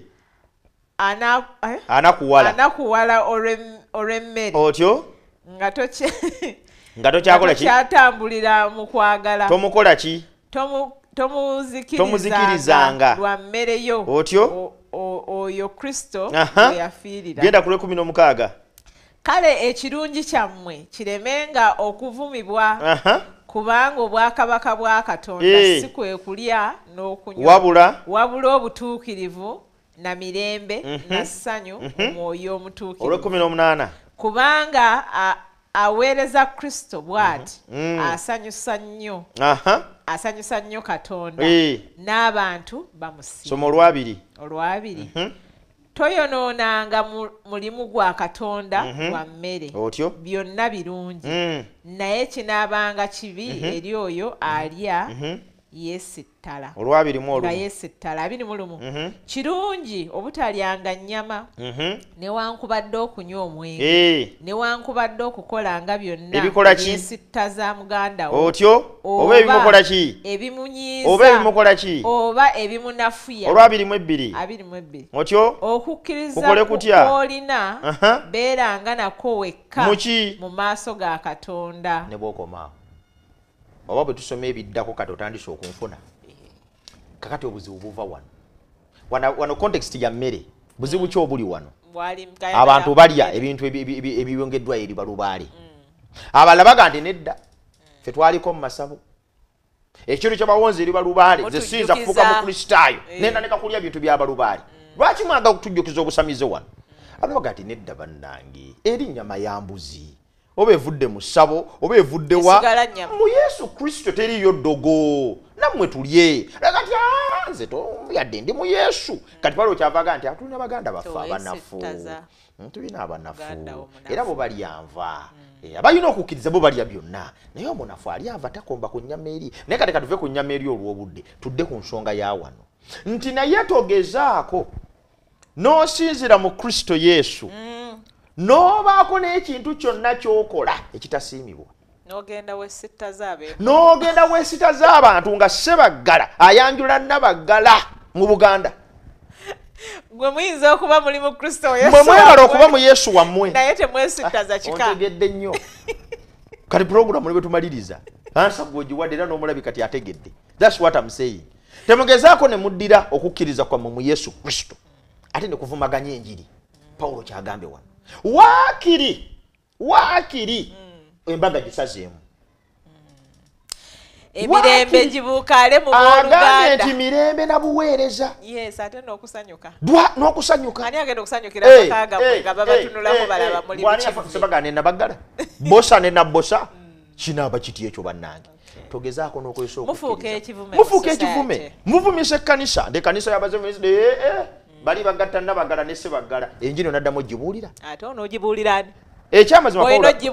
anakuwala anakuwala olw'emmere otyo nga tokye nga tokyakola ki kyatambulira mu kwagala tomukola ki tomuzikirizanga lwa mmere yo otyo oyo Kristo we yafiirira genda ku lw'ekumi n'omukaaga kale ekirungi kyammwe kiremenga okuvumibwa kubanga obwakabaka bwa Katonda si kwe kulya n'okunywa wabula wabula obutuukirivu na mirembe na ssanyu omwoyo omutuukirivu olw'ekumi n'omunaana kubanga aweereza Kristo bw'ati asanyusa nnyo asanyusa nnyo Katonda n'abantu bamusiima soma olwabiri olwabiri toyonoonanga mulimu gwa Katonda gwa mmere byonna birungi naye kinaabanga kibi eri oyo alya yeesittala olwabiri mu olumu nga yeesittala abiri mu lumu kirungi obutalyanga nnyama newankubadde okunywa omwenge newankubadde okukola nga byonna yeesitta za muganda wo otyo oba ebimukola ki ebimunyiiza oba ebimukola ki oba ebimunafuya olwabiri mu ebbiri abiri mu ebbiri otyo okukkiriza kw'olina beeranga nako wekka mu maaso ga Katonda ne bw'okoma oba bwe tusoma ebiddako kati otandise okunfuna kakati obuzibu buva wano wano wano context ya mmere buzibu ki obuli wano abantu balya ebintu ebibyongeddwayo eri balubaale abalala baga nti nedda ffe twaliko mu masabo ekiro ky'abawonzi eri balubaale ze siyinza kufuuka mu kristaayo nenda neka kulya bintu by'abalubaale lwaki mwaga okutujjukiza obusamize wano abaga ati nedda bannange eri nnyama ya mbuzi oba evudde mu ssabo oba evudde wa mu yesu kristo teriyo ddogo nammwe tulye kati nze yadde ndi mu yesu kati palo kyavaga nti atulina baganda baffe abanafu tulina abanafu era bo balyanva abalina okukkiriza bo balya byonna naye omunafu alyanva takomba ku nnyama eri naye kati katuve ku nnyama eri olw'obudde tudde ku nsonga ya wano nti naye togezaako n'osinzira mu kristo yesu n'obaako n'ekintu kyonna ky'okola ekitasiimibwa n'ogenda weesittaza abe n'ogenda weesittaza abantu nga Ssebaggala ayanjula Nabaggala mu Buganda gwe muyinza okuba muli mu kristo yesu mwe mwebala okuba mu yesu wammwe naye temwesittaza kika ontegedde nnyo kati puroguramu ne bwe tumaliriza ansa gwogiwadde era n'omulabi kati ategedde that's what I'm saying temugezaako ne muddira okukkiriza kwammwe mu yesu kristo ate ne kuvumaganya enjiri Pawulo kyagambe wano waakiri waakiri embaga gisazeemu emirembe gibuukale mu booluganda nti mirembe na buweereza yes ate n'okusanyuka dwa n'okusanyuka ani agenda okusanyukira amaka gammwe nga babatunulamu balaba muli Ssebaggala ne Nabaggala bosa ne Nabbosa kinaaba kiti ekyo bannange togezaako n'okozesa mufuuka ekivume mufuuka ekivume muvumisa ekkanisa nde kanisa y'abazemezi ee bali bagatta Nabaggala ne Ssebaggala enjiri naddamu ogibuulira ate onoogibuulira ani ekyamazima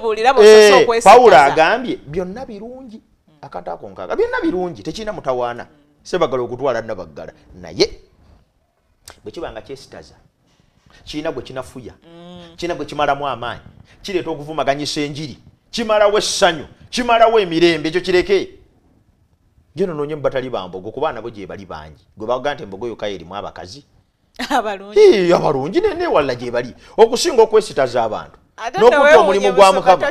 Pawulo agambye byonna birungi akata ako nkaaga byonna birungi tekirina mutawaana Ssebaggala okutwala Nabaggala naye bwe kiba nga kyesitaza kirina gwe kinafuya kirina gwe kimalamu amaanyi kireeta okuvumaganyisa enjiri kimalawo essanyu kimalawo emirembe ekyo kireke geno noonye mu batali bambogo kuba nabo gye bali bangi gwe baga nti embogo yokka erimu abakazi abalungi abalungi nene walla gye bali okusinga okwesitaza abantu n'okutta omulimu gwa Mukama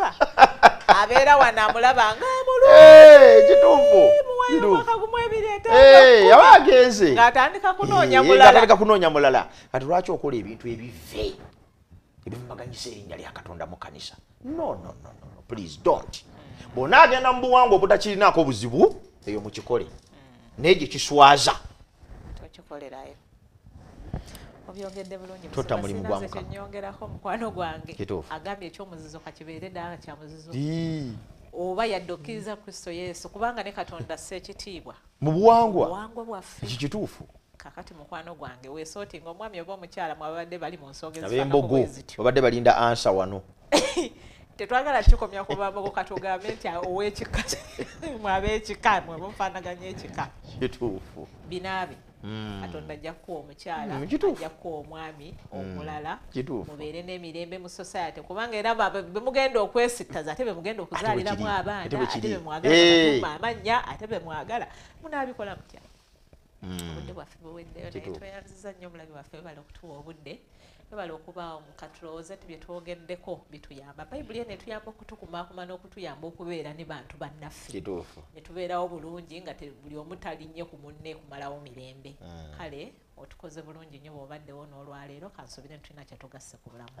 abeera wano amulaba nga amulungi kituufu aba agenze ng'atandika kunoonya mulala kati lwaki okola ebintu ebive ebivumaganyisa erinnya lya Katonda mu kanisa no no no no please don't bw'onaagenda mu buwangwa obutakirinaako buzibu eyo mukikole naye gye kiswaza tokikolerayo obyogedde bulungi tota mulimu gwa Mukama kyonyongerako mukwano gwange agambye ekyomuzizo kakibeere ddala kya muzizo oba yadde okkiriza Kristo Yesu kubanga ne Katonda ssekitiibwa mu buwangwa buwangwa bwaffe ekyo kituufu kakati mukwano gwange weesootinga omwami oba omukyala mwabadde bali mu nsonga ab'embogo babadde balinda ansa wano tetwagala kikomya ku bambogo katugambe nti ow'ekika mwab'ekika mwe mufaanaganya ekika kituufu binaabi Katonda ajja kuwa omukyala ajja kuwa omwami omulala mubeere n'emirembe mu society kubanga era bemugenda okwesittaza ate bemugenda okuzaaliramu abaana ate bemwagala amannya ate bemwagala munaabikola mutya obudde bwaffe buweddeyo naye tweyanziza nnyo omulabi waffe webala okutuwa obudde webala okuba omukatulowooze ti bye twogeddeko bituyamba bayibuli eno etuyamba okutukumaakuma n'okutuyamba okubeera ne bantu bannaffe ne tubeerawo bulungi nga buli omu talinnye ku munne kumalawo mirembe kale otukoze bulungi nnyo bw'obaddewo n'olwaleero kansubire ntulina kye tugasse ku bulamu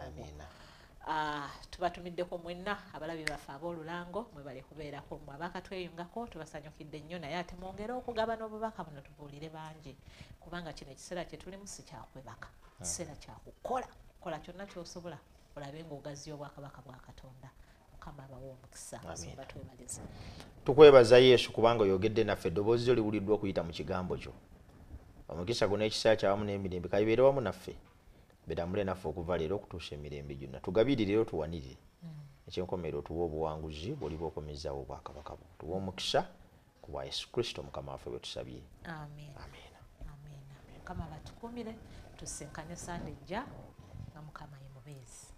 tubatumiddeko mwenna abalabi baffe ab'olulango mwebale kubeerako mmwe abaakatweyungako tubasanyukidde nnyo naye ate mwongere okugaba n'obubaka buno tubuulire bangi kubanga kino ekiseera kye tulimu si kyakwebaka kiseera kyakukola kola kyonna ky'osobola olabe ng'ogaziya obwakabaka bwa Katonda Mukama abawe omukisa nsonga twebalize tukwebaza Yesu kubanga oyogedde naffe eddoboozi lyo liwuliddwa okuyita mu kigambo kyo omukisa gwo n'ekiseera kyawamu n'emirembe kabibeere wamu naffe beramule naffe okuva leero okutuusa emirembe gyonna tugabirire era tuwanirire ekyenkomerero tuwa obuwanguzi bw'oliba okomezaawo obwakabaka bwo tuwa omukisa ku bwa Yesu Kristo Mukama waffe bwe tusabye amen amen Mukama batukuumire tusinkane sande ejja nga Mukama ye mubeezi.